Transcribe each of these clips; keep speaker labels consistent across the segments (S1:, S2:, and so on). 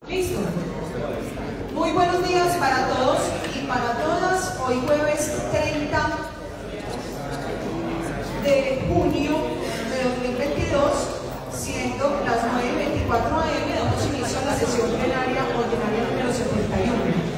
S1: ¿Listo? Muy buenos días para todos y para todas. Hoy jueves 30 de junio de 2022, siendo las 9:24 am, damos inicio a la sesión plenaria ordinaria número 71.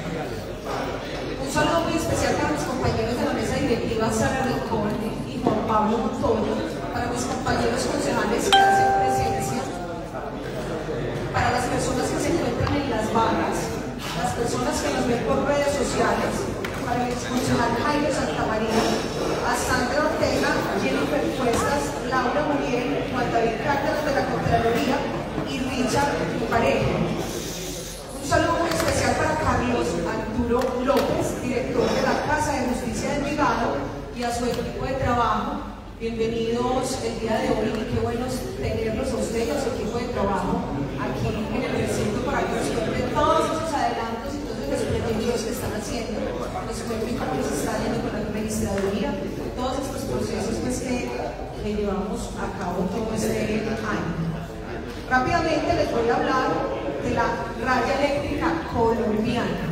S1: Un saludo muy especial para mis compañeros de la mesa directiva Sara Rincón y Juan Pablo Montoya, para mis compañeros concejales que hacen presencia, para las personas que se encuentran en las barras, las personas que nos ven por redes sociales, para el exconcejal Jaime Santamaría, a Sandra Ortega, Jennifer Cuestas, Laura Muriel, Juan David Cárdenas de la Contraloría y Richard Parejo. Un saludo muy especial para Carlos Arturo López, director de la Casa de Justicia de Envigado, y a su equipo de trabajo. Bienvenidos el día de hoy y qué bueno tenerlos a ustedes y a su equipo de trabajo aquí en el recinto para que nos cuenten todos esos adelantos y todos esos experimentos que están haciendo, nos cuenten cómo les está yendo con la registraduría, todos estos procesos pues, que llevamos a cabo todo este año. Rápidamente les voy a hablar de la raya eléctrica colombiana.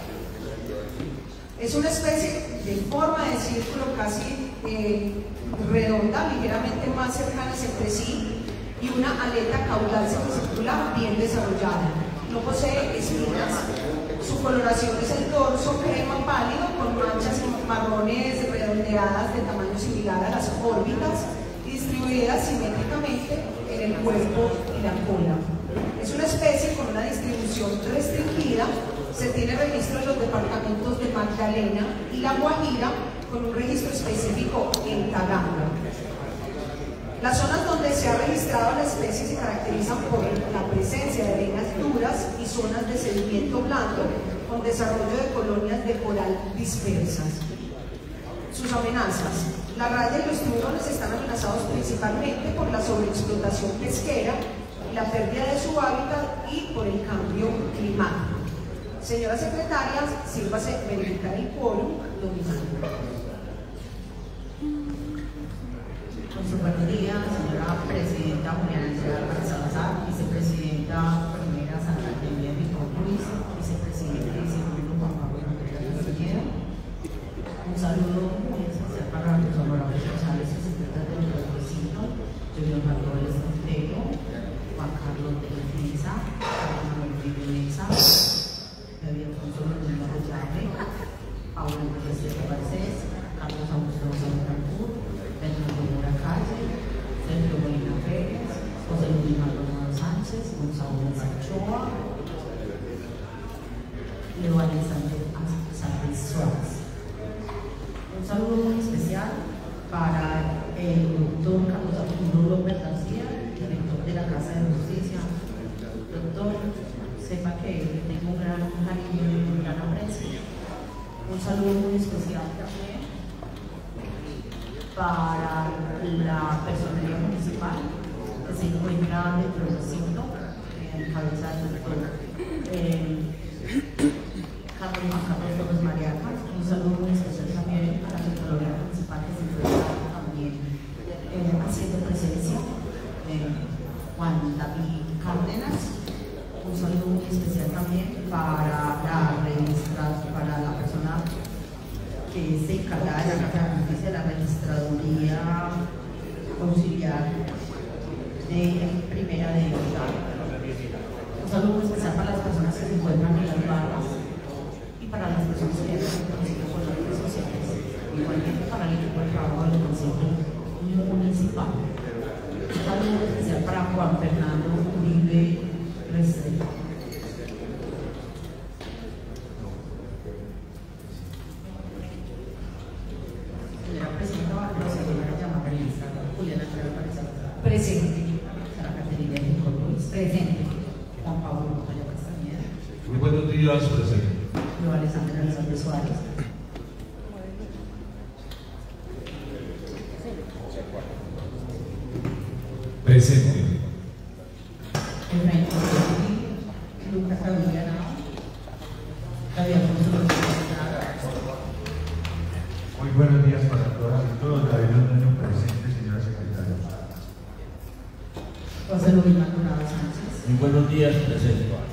S1: Es una especie de forma de círculo casi redonda, ligeramente más cercanas entre sí, y una aleta caudal semicircular bien desarrollada. No posee espinas. Su coloración es el dorso crema pálido con manchas marrones redondeadas de tamaño similar a las órbitas y distribuidas simétricamente en el cuerpo y la cola. Es una especie con una distribución restringida. Se tiene registro en los departamentos de Magdalena y La Guajira, con un registro específico en Taganga. Las zonas donde se ha registrado la especie se caracterizan por la presencia de arenas duras y zonas de sedimento blando con desarrollo de colonias de coral dispersas. Sus amenazas. La raya y los tiburones están amenazados principalmente por la sobreexplotación pesquera, la pérdida de su hábitat y por el cambio climático. Señora secretaria, sírvase verificar el quórum dominante.
S2: Buenos días, señora presidenta Juliana Salazar, vicepresidenta primera Sandra Ortega Ruiz, vicepresidente y segundo Juan Pablo Montoya. Un saludo muy especial para los honorables concejales y secretarios del recinto, Julián Manuel Santiago, Juan Carlos de la Finza, Juan Manuel Viveneza, David Alfonso Rodríguez Rollave, Pablo Enrique de Garcés, Carlos Augusto Santander, Bernardo Mora Calle, Sergio Molina Pérez, José Luis Maldonado Sánchez, Gonzalo Ochoa, Leo Alexander Sánchez Suárez. Un saludo muy especial para el doctor Carlos Arturo López García, director de la Casa de Justicia. Doctor, sepa que tengo un gran cariño y un gran aprecio. Un saludo muy especial también para la personería municipal que se encuentra dentro del recinto, en cabeza del doctor Carlos Torres Mariaca. Un saludo muy especial también para la personería municipal que se encuentra también haciendo presencia, Juan David Cárdenas. Un saludo muy especial también para la persona que se encarga de la Casa de Justicia de la Registraduría Auxiliar de Primera de Envigado. Un saludo muy especial para las personas que se encuentran en las barras y para las personas que han conocido con las redes sociales, igualmente para el equipo de trabajo del Consejo Municipal. Un saludo muy especial para Juan Fernando Uribe Restrepo. Señora presidenta, va a proceder a llamar a la lista. Juliana Salazar.
S1: Presente.
S2: Sara Caterina Rincón Ruiz.
S1: Presente.
S2: Juan Pablo Montoya Castañeda.
S3: Muy buenos días, presidente.
S2: Leo Alexander Sánchez Suárez.
S3: Presente.
S2: Efraín Lucas Gabriel David Alfonso Rodríguez.
S3: Muy buenos días para todas y todos. David Alfonso presente, señora secretaria.
S2: José Luis Maldonado Sánchez.
S4: Muy buenos días, presente.
S2: Juan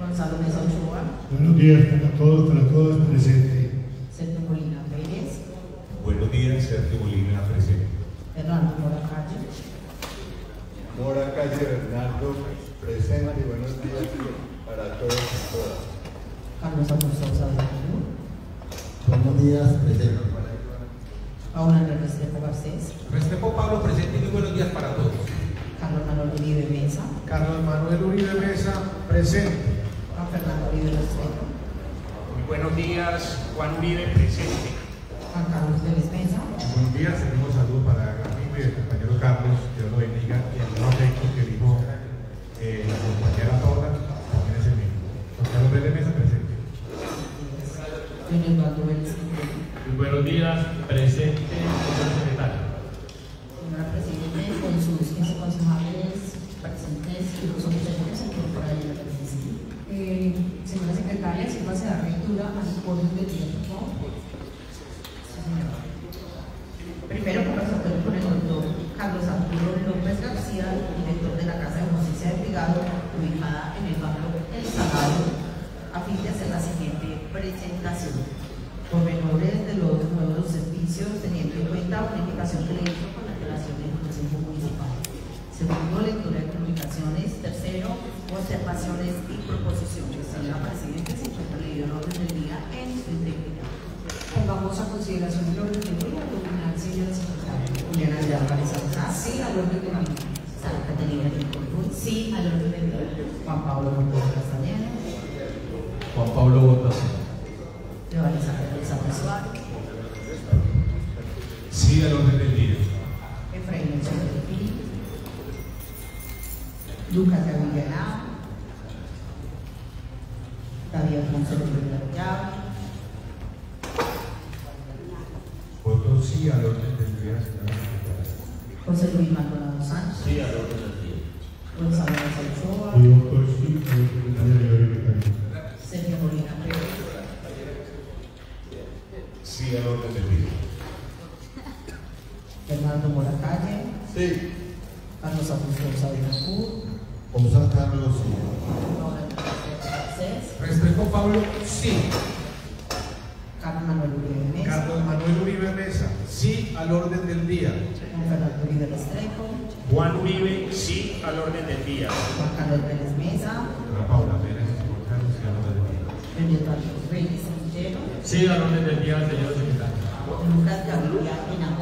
S2: Gonzalo Mesa Ochoa.
S3: Buenos días para todos, para todas presentes.
S2: Sergio Molina Pérez.
S4: Buenos días, Sergio Molina, presente.
S2: Fernando Mora Calle.
S5: Mora Calle Bernardo, presente. Buenos días para todos y todas.
S2: Carlos Augusto Saudillo.
S5: Buenos días, presente.
S2: Paula Andrés Restrepo Garcés.
S4: Restrepo Pablo, presente y muy buenos días para todos.
S2: Carlos Manuel Uribe Mesa.
S3: Carlos Manuel Uribe Mesa, presente.
S2: Juan Fernando Uribe Restrepo.
S6: Muy buenos días, Juan Uribe, presente.
S2: Juan Carlos Vélez Mesa.
S3: Buenos días, tenemos saludos para el amigo y el compañero Carlos, Dios lo bendiga, y el nuevo texto que dijo la compañera Paula, también es el mismo. Juan Carlos Vélez Mesa, presente.
S2: Don Eduardo Vélez.
S7: Muy buenos días, presente, señor secretario.
S2: Señora Presidente, con sus 15 concejales presentes y los objetivos se incorpora en la presencia.
S1: Señora secretaria, si va a dar lectura al orden del día, por favor.
S2: Sí, señora. Primero, conversatorio con el doctor Carlos Arturo López García, director de la Casa de Justicia de Envigado, ubicada en el barrio El Salado, a fin de hacer la siguiente presentación. Pormenores de los nuevos servicios, teniendo en cuenta una invitación que le hizo con la relación del Consejo Municipal. Segundo, lectura de comunicaciones. Tercero, observaciones y proposiciones. Señora Presidente, se encuentra leído el orden del día en su integridad.
S1: Pongamos a consideración el orden del día, dominar, señora secretaria.
S2: Juliana de Álvarez Alzás.
S1: Sí, al orden del día.
S2: Sara Caterina Rincón. Sí, al orden del día. Juan Pablo Montoya Castañeda.
S7: Juan Pablo Votación.
S2: Giovanni Sánchez Suárez.
S4: Sí, al orden del día.
S2: Efraín Sotelpí. Lucas Gaviria Henao. David Alfonso Rivera Llave.
S4: Voto sí al orden del día, señora secretaria.
S2: José Luis Maldonado Sánchez.
S7: Sí, al orden del día.
S2: Gonzalo Mesa Ochoa.
S3: Y doctor sí, secretario de
S2: Sergio Molina Pérez.
S4: Sí, al orden del día.
S2: Fernando Mora Calle.
S5: Sí.
S2: Carlos Augusto Saudillo.
S5: Gonzalo Carlos, sí.
S2: Paula Andrés Garcés.
S4: Restrepo Pablo, sí.
S2: Carlos Manuel Uribe Mesa.
S3: Carlos Manuel Uribe Mesa, sí al orden del día.
S2: Juan Fernando Uribe Restrepo.
S6: Juan Uribe, sí al orden del día.
S2: Juan Carlos Vélez Mesa.
S4: Señora Paula Pérez, por Carlos, sí al orden del día.
S2: Don Eduardo Reyes Sanchero.
S7: Sí, al orden del día, señor secretario.
S2: Lucas Gaviria Henao.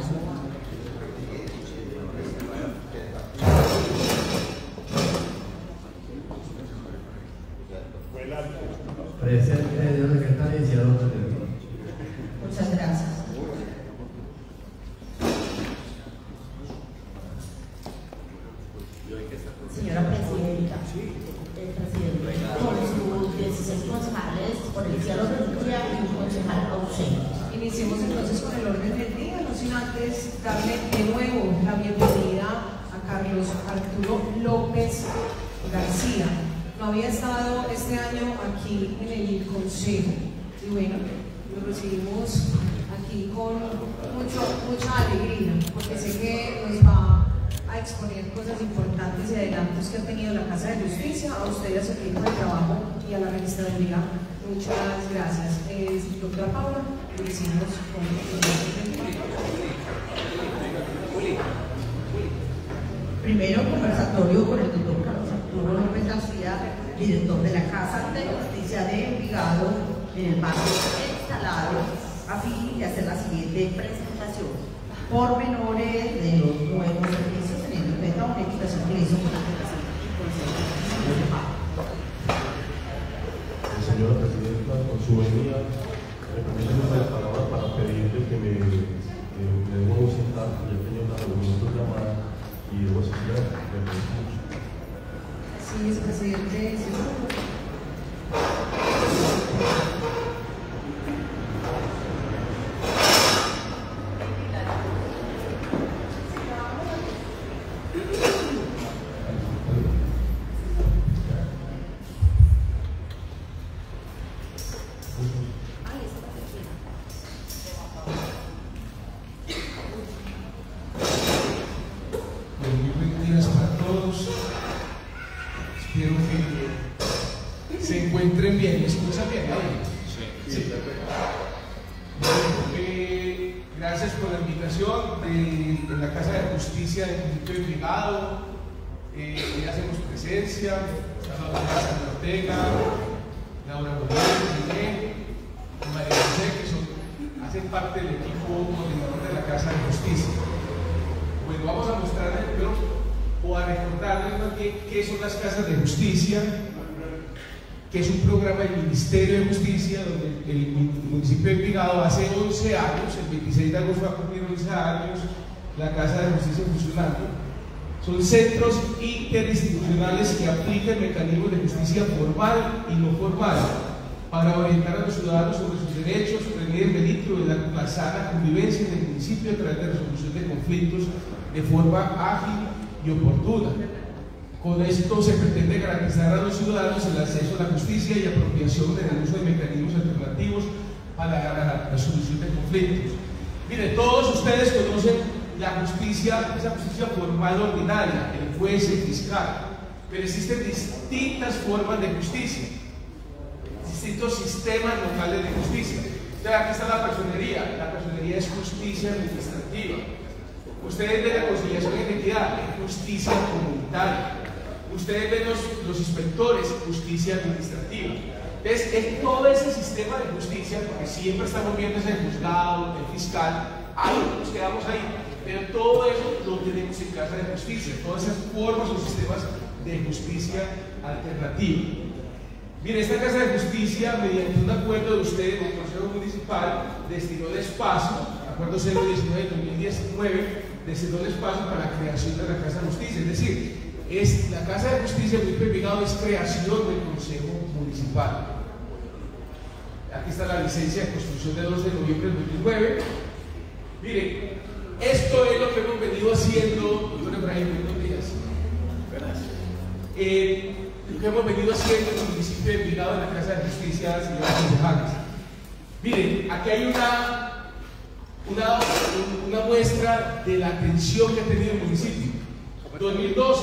S7: Presente, señor secretario, y al orden del día.
S2: Muchas gracias. Señora Presidenta, con sus 16 concejales por el cielo del día y un concejal ausente.
S1: Iniciemos entonces con el orden del día, no sin antes darle de nuevo la bienvenida a Carlos Arturo López García. No había estado este año aquí en el Consejo y bueno, lo recibimos aquí con mucha alegría porque sé que nos va a exponer cosas importantes y adelantos que ha tenido la Casa de Justicia, a usted y a su equipo de trabajo y a la registraduría. Muchas gracias. Doctora Paula, lo hicimos con
S2: Primero, conversatorio con el doctor Carlos Arturo López García, director de la Casa de Justicia de Envigado, en el barrio El Salado, a fin de hacer la siguiente presentación. Pormenores de los nuevos servicios, teniendo en cuenta una invitación que le hizo con la Federación del Consejo Municipal.
S8: Señora Presidenta, con su venida, me permite la palabra para pedirle que me debo ausentar, ya tenía una reunión programada y debo asistir. Me parece mucho.
S1: Sí, vicepresidente.
S4: Muy buenos días para todos. Espero que
S9: encuentren bien. ¿Me escuchan bien? Sí. Gracias por la invitación en la Casa de Justicia del Municipio de Envigado. Hoy hacemos presencia, Sandra Ortega, Laura Bolívar, María José, que hacen parte del equipo coordinador de la Casa de Justicia. Bueno, vamos a mostrarles o a recordarles más bien qué son las Casas de Justicia, que es un programa del Ministerio de Justicia, donde el municipio de Envigado hace 11 años, el 26 de agosto va a cumplir 11 años, la Casa de Justicia funcionando. Son centros interinstitucionales que aplican mecanismos de justicia formal y no formal para orientar a los ciudadanos sobre sus derechos, prevenir el delito y la sana convivencia en el municipio a través de resolución de conflictos de forma ágil y oportuna. Con esto se pretende garantizar a los ciudadanos el acceso a la justicia y apropiación del uso de mecanismos alternativos para la solución de conflictos. Mire, todos ustedes conocen la justicia, esa justicia formal ordinaria, el juez, el fiscal, pero existen distintas formas de justicia, distintos sistemas locales de justicia. Entonces, aquí está la personería es justicia administrativa. Ustedes ven la conciliación en equidad, es justicia comunitaria. Ustedes ven los inspectores, justicia administrativa. Entonces, en todo ese sistema de justicia, porque siempre estamos viendo ese juzgado, el fiscal, ahí nos quedamos ahí, pero todo eso lo tenemos en Casa de Justicia, todas esas formas o sistemas de justicia alternativa. Bien, esta Casa de Justicia, mediante un acuerdo de ustedes, del Consejo Municipal, destinó el espacio, acuerdo 019 de 2019, destinó el espacio para la creación de la Casa de Justicia, es decir, la Casa de Justicia del municipio de Envigado es creación del Consejo Municipal. Aquí está la licencia de construcción de 2 de noviembre de 2009. Miren, esto es lo que hemos venido haciendo, doctor Efraín, buenos días. Lo que hemos venido haciendo en el municipio de Envigado, en la Casa de Justicia, señoras concejales. Miren, aquí hay una muestra de la atención que ha tenido el municipio. 2012,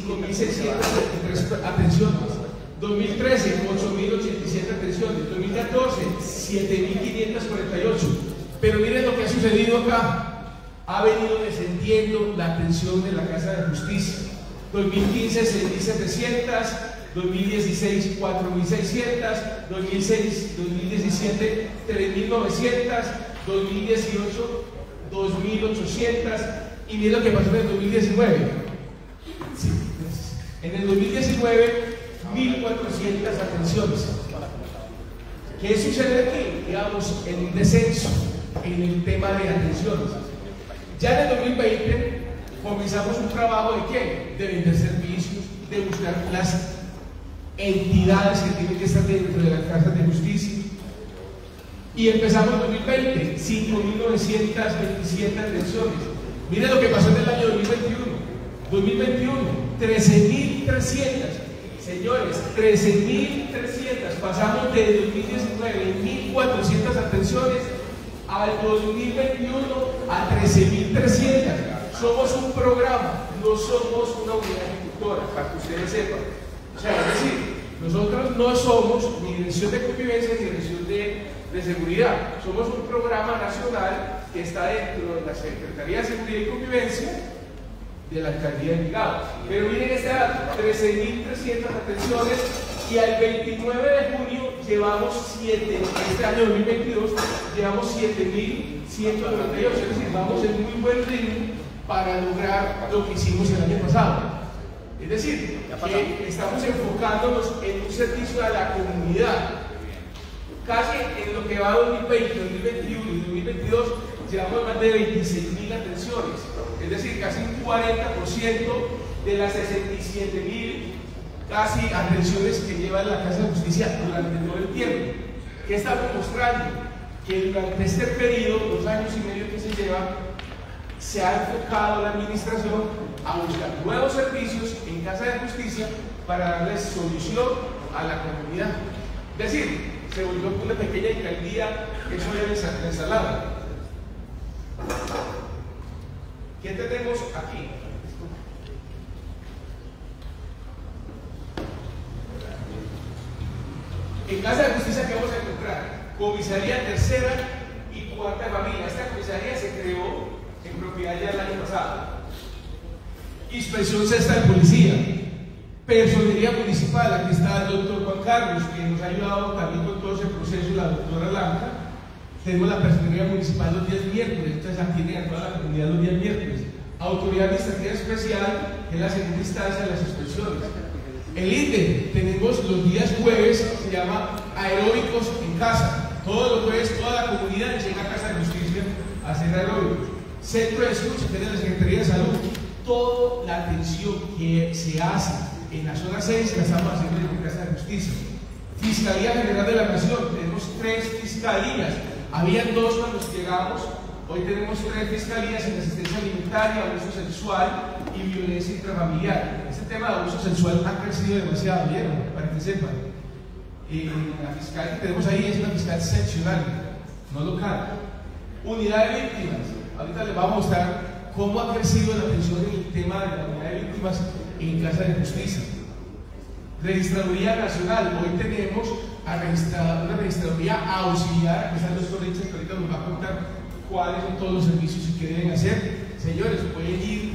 S9: 5.623 atenciones. 2013, 8.087 atenciones. 2014, 7.548. Pero miren lo que ha sucedido acá. Ha venido descendiendo la atención de la Casa de Justicia. 2015, 6.700. 2016, 4.600. 2017, 3.900. 2018, 2.800. Y miren lo que pasó en el 2019. Sí, en el 2019, 1.400 atenciones. ¿Qué sucede aquí? Digamos, en un descenso en el tema de atenciones. Ya en el 2020 comenzamos un trabajo de ¿qué? De vender servicios, de buscar las entidades que tienen que estar dentro de las casas de justicia. Y empezamos en 2020, 5.927 atenciones. Miren lo que pasó en el año 2021. 13.300. Señores, 13.300. Pasamos de 2019 en 1.400 atenciones al 2021 a 13.300. Somos un programa, no somos una unidad ejecutora, para que ustedes sepan. O sea, es decir, nosotros no somos ni dirección de convivencia ni dirección de seguridad. Somos un programa nacional que está dentro de la Secretaría de Seguridad y Convivencia de la Alcaldía de Envigado. Pero miren este dato, 13.300 atenciones, y al 29 de junio llevamos este año 2022, llevamos 7.198, es decir, vamos en muy buen ritmo para lograr lo que hicimos el año pasado. Es decir, que estamos enfocándonos en un servicio a la comunidad. Casi en lo que va 2020, 2021 y 2022 llevamos más de 26.000 atenciones, es decir, casi un 40% de las 67.000 casi atenciones que lleva la Casa de Justicia durante todo el tiempo. ¿Qué estamos mostrando? Que durante este periodo, 2 años y medio que se lleva, se ha enfocado la administración a buscar nuevos servicios en Casa de Justicia para darles solución a la comunidad. Es decir, se volvió una pequeña alcaldía que soy la ensalada. ¿Qué tenemos aquí? En Casa de Justicia, ¿qué vamos a encontrar? Comisaría tercera y cuarta de familia. Esta comisaría se creó en propiedad ya el año pasado. Inspección sexta de policía, personería municipal. Aquí está el doctor Juan Carlos, que nos ha ayudado también con todo ese proceso, la doctora Blanca. Tenemos la personería municipal los días miércoles, entonces aquí tienen a toda la comunidad los días miércoles. Autoridad administrativa especial, que es la segunda instancia de las inspecciones. El INDE, tenemos los días jueves, se llama aeróbicos en casa. Todos los jueves toda la comunidad llega a Casa de Justicia a hacer aeróbicos. Centro de escucha, que es de la Secretaría de Salud. Toda la atención que se hace en la zona 6 la estamos haciendo en Casa de Justicia. Fiscalía General de la Nación, tenemos 3 fiscalías. Habían 2 cuando llegamos, hoy tenemos 3 fiscalías en asistencia alimentaria, abuso sexual y violencia intrafamiliar. Este tema de abuso sexual ha crecido demasiado, ¿vieron? Para que sepan. La fiscal que tenemos ahí es una fiscal seccional, no local. Unidad de víctimas. Ahorita les vamos a mostrar cómo ha crecido la atención en el tema de la unidad de víctimas en Casa de Justicia. Registraduría Nacional. Hoy tenemos una registraduría auxiliar, que está el doctor Richard, que ahorita nos va a contar cuáles son todos los servicios que deben hacer. Señores, pueden ir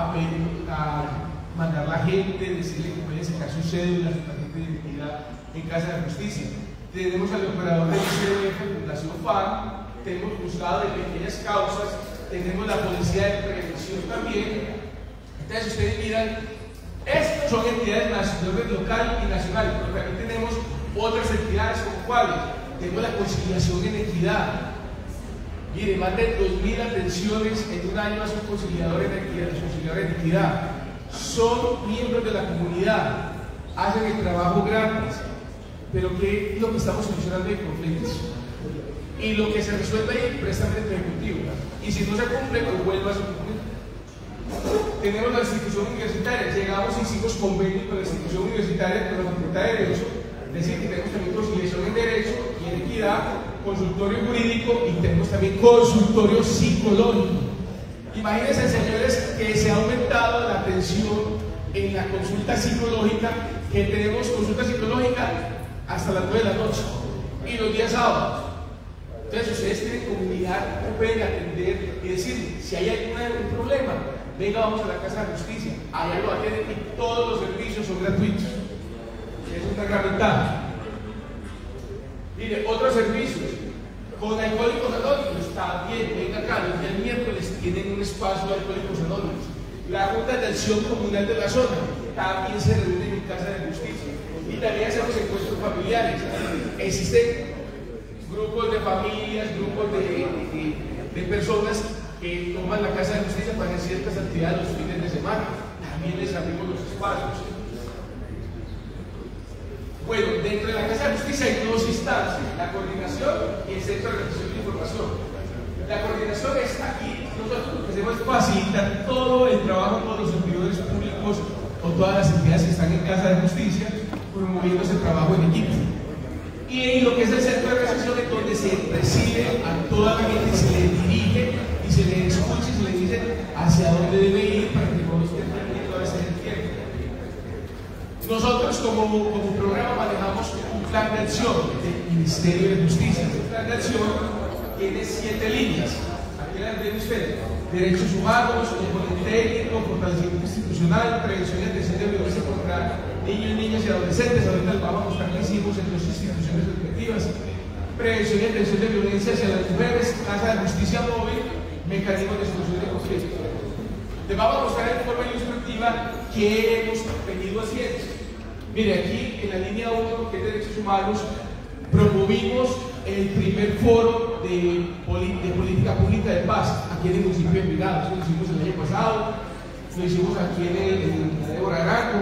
S9: a mandar la gente, decirle que pueden sacar su cédula, su tarjeta de identidad en Casa de Justicia. Tenemos al operador del ICDF, Fundación FAN, tenemos juzgado de pequeñas causas, tenemos la policía de prevención también. Entonces ustedes miran, estas son entidades nacionales, local y nacional, pero también tenemos otras entidades como cuáles. Tenemos la conciliación en equidad. Mire, más de 2.000 atenciones en un año a sus conciliadores de equidad. Son miembros de la comunidad, hacen el trabajo gratis, pero ¿qué es lo que estamos solucionando en conflictos? Y lo que se resuelve ahí, préstamente ejecutivo. Y si no se cumple, pues vuelva a su cumplir. Tenemos la institución universitaria, llegamos y hicimos convenio con la institución universitaria, con la Facultad de Derecho, es decir, que tenemos también conciliación en Derecho y en Equidad, consultorio jurídico y tenemos también consultorio psicológico. Imagínense, señores, que se ha aumentado la atención en la consulta psicológica, que tenemos consulta psicológica hasta las 9 de la noche y los días sábados. Entonces ustedes tienen comunidad que pueden atender y decir, si hay algún problema, venga, vamos a la Casa de Justicia, allá lo atienden y todos los servicios son gratuitos. Es una gran ventaja. Mire, otros servicios, con Alcohólicos Anónimos, también, venga acá, los días miércoles tienen un espacio de Alcohólicos Anónimos. La Junta de Acción Comunal de la zona también se reúne en Casa de Justicia. Y también hacemos encuentros familiares. Existen grupos de familias, grupos de personas que toman la Casa de Justicia para hacer ciertas actividades los fines de semana. También les abrimos los espacios. Bueno, dentro de la Casa de Justicia hay 2 instancias, la coordinación y el centro de recepción de información. La coordinación es aquí, nosotros lo que hacemos es facilitar todo el trabajo con los servidores públicos o todas las entidades que están en Casa de Justicia, promoviendo ese trabajo en equipo. Y lo que es el centro de recepción es donde se recibe a toda la gente, se le dirige y se le escucha y se le dice hacia dónde debe ir para que no esté perdiendo a veces el tiempo. Nosotros como programa manejamos un plan de acción del Ministerio de Justicia. Este plan de acción tiene 7 líneas. Aquí las ven ustedes: derechos humanos, componente técnico, fortalecimiento institucional, prevención y atención de violencia contra niños, niñas y adolescentes. Ahorita les vamos a mostrar qué hicimos en 2 instituciones educativas: prevención y atención de violencia hacia las mujeres, Casa de Justicia móvil, mecanismos de solución de conflictos. Les vamos a mostrar en forma ilustrativa qué hemos venido haciendo. Mire, aquí en la línea 1, que es derechos humanos, promovimos el primer foro de política pública de paz aquí en el municipio de Envigado. Eso lo hicimos el año pasado, lo hicimos aquí en Débora Arango.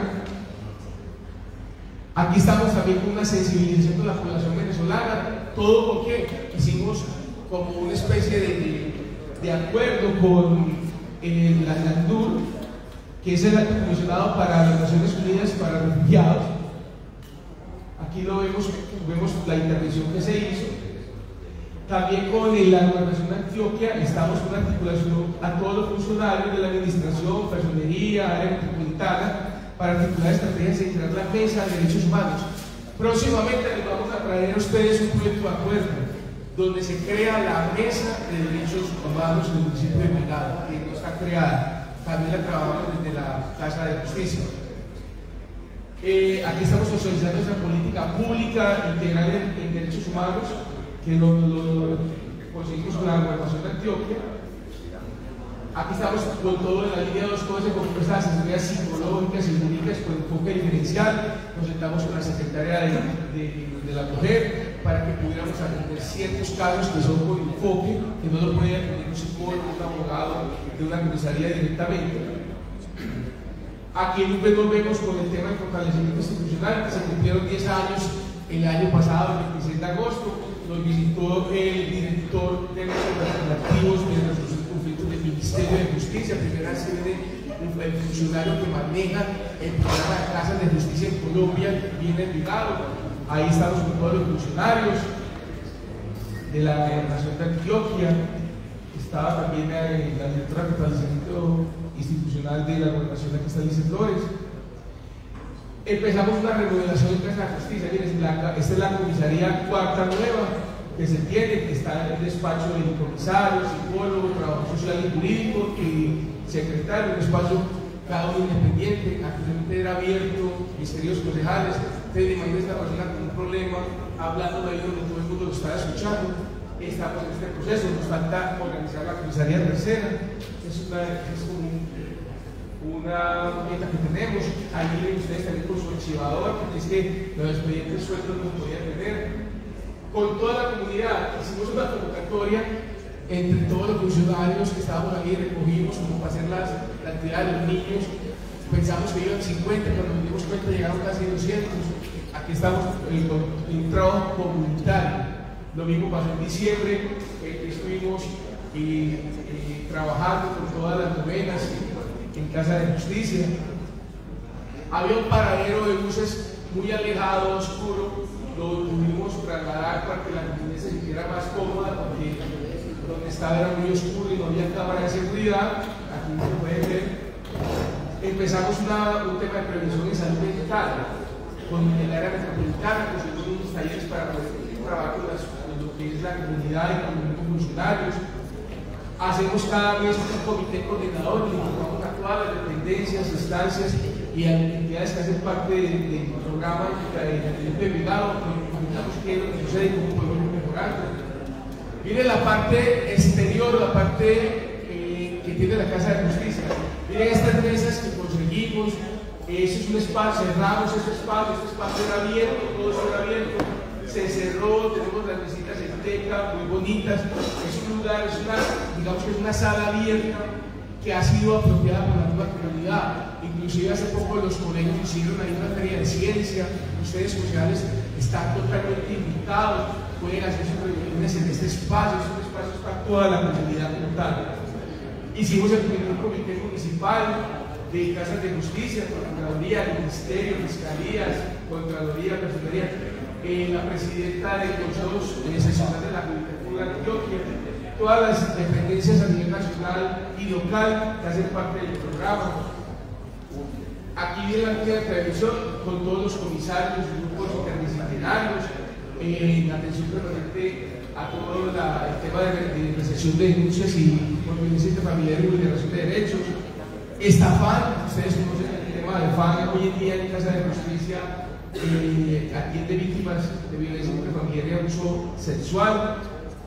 S9: Aquí estamos también con una sensibilización de la población venezolana. Todo porque hicimos como una especie de acuerdo con la ACNUR, que es el alto comisionado para las Naciones Unidas para Refugiados. Aquí lo vemos la intervención que se hizo. También con la Gobernación de Antioquia estamos con una articulación a todos los funcionarios de la administración, personería, área metropolitana, para articular estrategias e integrar la mesa de derechos humanos. Próximamente les vamos a traer traer a ustedes un proyecto de acuerdo donde se crea la Mesa de Derechos Humanos del municipio de Envigado, que no está creada, también la trabajamos desde la Casa de Justicia. Aquí estamos socializando esa política pública integral en derechos humanos, que lo conseguimos con la Gobernación de Antioquia. Aquí estamos con todo en la línea 2, todo ese conjunto de asesorías psicológicas y jurídicas con enfoque diferencial. Nos sentamos con la secretaria de la mujer para que pudiéramos atender ciertos casos que son con enfoque, que no lo puede atender un psicólogo, un abogado de una comisaría directamente. Aquí en UP nos vemos con el tema de fortalecimiento institucional. Se cumplieron 10 años el año pasado, el 26 de agosto. Nos visitó el director de los operativos de nuestros conflictos del Ministerio de Justicia, primera sede el funcionario que maneja el programa de casas de justicia en Colombia, viene ligado. Ahí estamos con todos los funcionarios de la Gobernación de Antioquia. Estaba también la directora de fortalecimiento institucional de la Gobernación, aquí está Lice Flores. Empezamos una remodelación de Casa de Justicia. Miren, esta es la comisaría cuarta nueva que se tiene, que está en el despacho del comisario, psicólogo, trabajo social y jurídico y secretario, un espacio cada uno independiente. Actualmente era abierto, ministerios concejales. Ustedes imaginan esta persona con un problema, hablando de ahí donde todo el mundo lo está escuchando. Estamos en este proceso, nos falta organizar la comisaría tercera. Es una meta que tenemos. Ahí miren ustedes también con su archivador, porque es que los expedientes sueltos no podían tener. Con toda la comunidad hicimos una convocatoria entre todos los funcionarios que estábamos ahí, recogimos como para hacer la actividad de los niños. Pensamos que iban 50, cuando nos dimos cuenta llegaron casi 200. Aquí estamos en un trabajo comunitario. Lo mismo pasó en diciembre, estuvimos trabajando con todas las novenas en Casa de Justicia. Había un paradero de buses muy alejado, oscuro, lo tuvimos trasladar para que la comunidad se sintiera más cómoda, porque donde estaba era muy oscuro y no había cámara de seguridad. Aquí se puede ver. Empezamos un tema de prevención en salud mental con el área metropolitana, construimos unos talleres para poder trabajar con lo que es la comunidad y con los funcionarios. Hacemos cada mes un comité coordinador y informamos a todas las dependencias, instancias y entidades que hacen parte del programa de Envigado, que comentamos qué es lo que sucede y cómo podemos mejorar. Miren la parte exterior, la parte que tiene la Casa de Justicia. Miren estas mesas que conseguimos. Ese es un espacio, cerramos este espacio era abierto, todo eso era abierto. Se cerró, tenemos las mesitas en teca, muy bonitas. Es un lugar, digamos que es una sala abierta que ha sido apropiada por la misma comunidad. Inclusive hace poco los colegios hicieron ahí una feria de ciencia. Ustedes sociales están totalmente invitados, pueden hacer sus reuniones en este espacio. Es un espacio para toda la comunidad como tal. Hicimos el primer comité municipal de Casas de Justicia, Contraloría, Ministerio, Fiscalías, Contraloría, Personería, la presidenta del Consejo Seccional de la Judicatura de Antioquia, todas las dependencias a nivel nacional y local que hacen parte del programa. Aquí viene la línea de prevención con todos los comisarios, grupos interdisciplinarios, en atención permanente a todo el tema de recepción de denuncias y por violencia intrafamiliar y vulneración de derechos. Esta FAN, ustedes conocen el tema de FAN hoy en día en Casa de Justicia, atiende víctimas de violencia intrafamiliar y abuso sexual.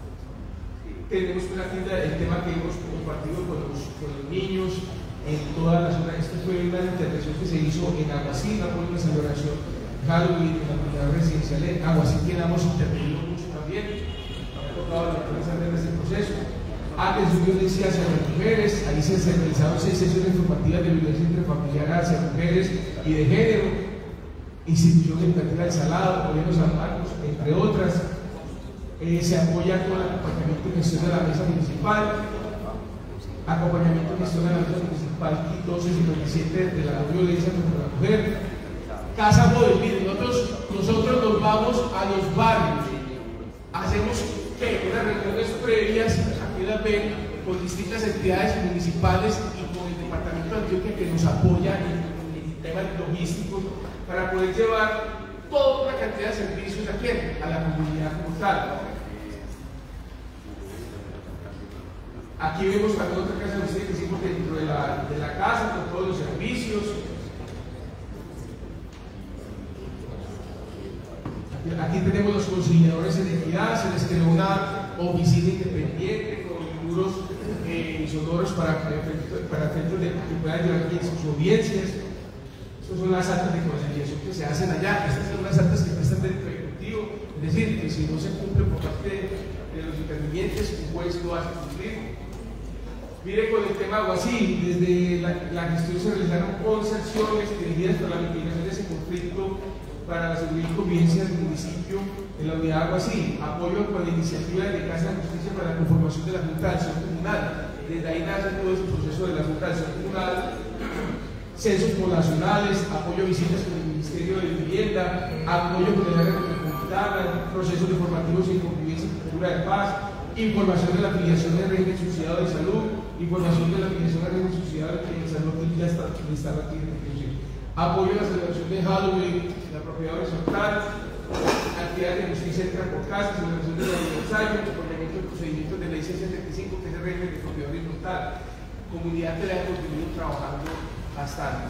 S9: Tenemos una tienda del tema que hemos compartido con los niños en toda la zona. Esta fue una intervención que se hizo en Aguasí, por una celebración Halloween en la comunidad residencial de Aguasí, que hemos intervenido mucho también. Ha tocado la prensa ver ese proceso. Antes de violencia hacia las mujeres, ahí se realizaron 6 sesiones informativas de violencia intrafamiliar hacia mujeres y de género, institución educativa del Salado, Gobierno San Marcos, entre otras. Se apoya con el acompañamiento y gestión de la mesa municipal, acompañamiento y gestión de la mesa municipal 1257 de la violencia contra la mujer. Casa Móvil, miren, nosotros nos vamos a los barrios, hacemos unas reuniones previas, aquí las ven, con distintas entidades municipales y con el Departamento de Antioquia que nos apoya en temas logísticos para poder llevar toda una cantidad de servicios a quién, a la comunidad como tal. Aquí vemos también otra casa de justicia que hicimos dentro de la casa con todos los servicios. Aquí tenemos los conciliadores en equidad, se les creó una oficina independiente con muros sonoros para efectos de que puedan llevar bien sus audiencias. Estas son las actas de conciliación que se hacen allá. Estas son las actas que prestan del ejecutivo, es decir, que si no se cumple por parte de los intervinientes, un juez lo hace cumplir. Mire, con el tema Aguasí, desde la gestión se realizaron 11 acciones dirigidas para la mitigación de ese conflicto para la seguridad y convivencia del municipio en la unidad Aguasí, apoyo con la iniciativa de Casa de Justicia para la conformación de la Junta de Acción Comunal. Desde ahí nace todo ese proceso de la Junta de Acción Comunal, censos poblacionales, apoyo a visitas con el Ministerio de Vivienda, apoyo con el área metropolitana, procesos informativos en convivencia y cultura de paz, información de la afiliación del régimen subsidiado de salud, información de la afiliación del régimen subsidiado de salud que ya está aquí en el apoyo a la celebración de Halloween, la propiedad horizontal, actividades de justicia extra por casa, celebración del aniversario, acompañamiento de procedimientos de ley 675, que es el régimen de propiedad horizontal. Comunidad que la hemos venido trabajando bastante.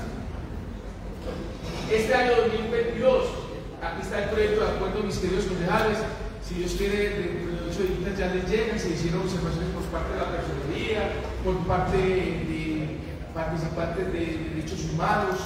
S9: Este año 2022, aquí está el proyecto de acuerdo de ministerios concejales. Si Dios quiere, dentro de 8 días ya les llegan, se hicieron observaciones por parte de la personería, por parte de participantes de derechos humanos,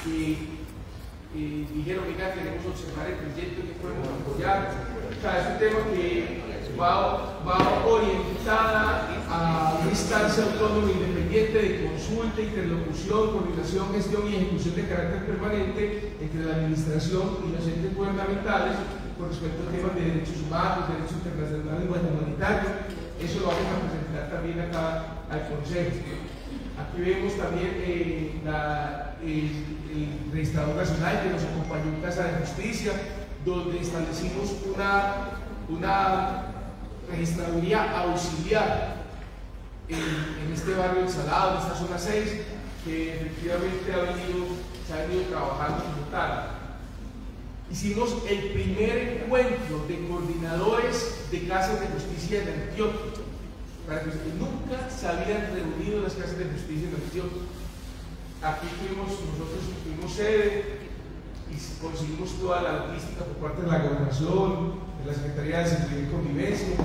S9: y dijeron, mira, queremos observar el proyecto que podemos apoyar. O sea, es un tema que va orientada a una instancia autónoma independiente de consulta, interlocución, coordinación, gestión y ejecución de carácter permanente entre la administración y los entes gubernamentales con respecto a temas de derechos humanos, derechos internacionales y humanitarios. Eso lo vamos a presentar también acá al Consejo. Aquí vemos también el registrador nacional que nos acompañó en Casa de Justicia, donde establecimos una registraduría auxiliar en este barrio del Salado, en esta zona 6, que efectivamente se ha venido trabajando como tal. Hicimos el primer encuentro de coordinadores de casas de justicia en Antioquia, para que nunca se habían reunido las casas de justicia en Antioquia. Aquí nosotros tuvimos sede y conseguimos toda la logística por parte de la Gobernación, de la Secretaría de Seguridad y Convivencia.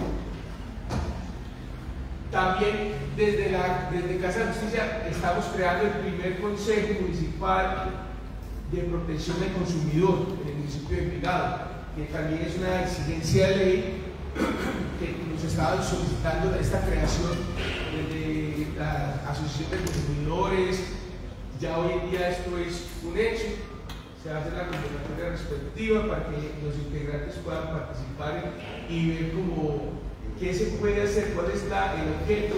S9: También desde Casa de Justicia estamos creando el primer Consejo Municipal de Protección del Consumidor en el municipio de Envigado, que también es una exigencia de ley que nos estaban solicitando esta creación de la Asociación de Consumidores. Ya hoy en día esto es un hecho, se hace la convocatoria respectiva para que los integrantes puedan participar y ver qué se puede hacer, cuál es el objeto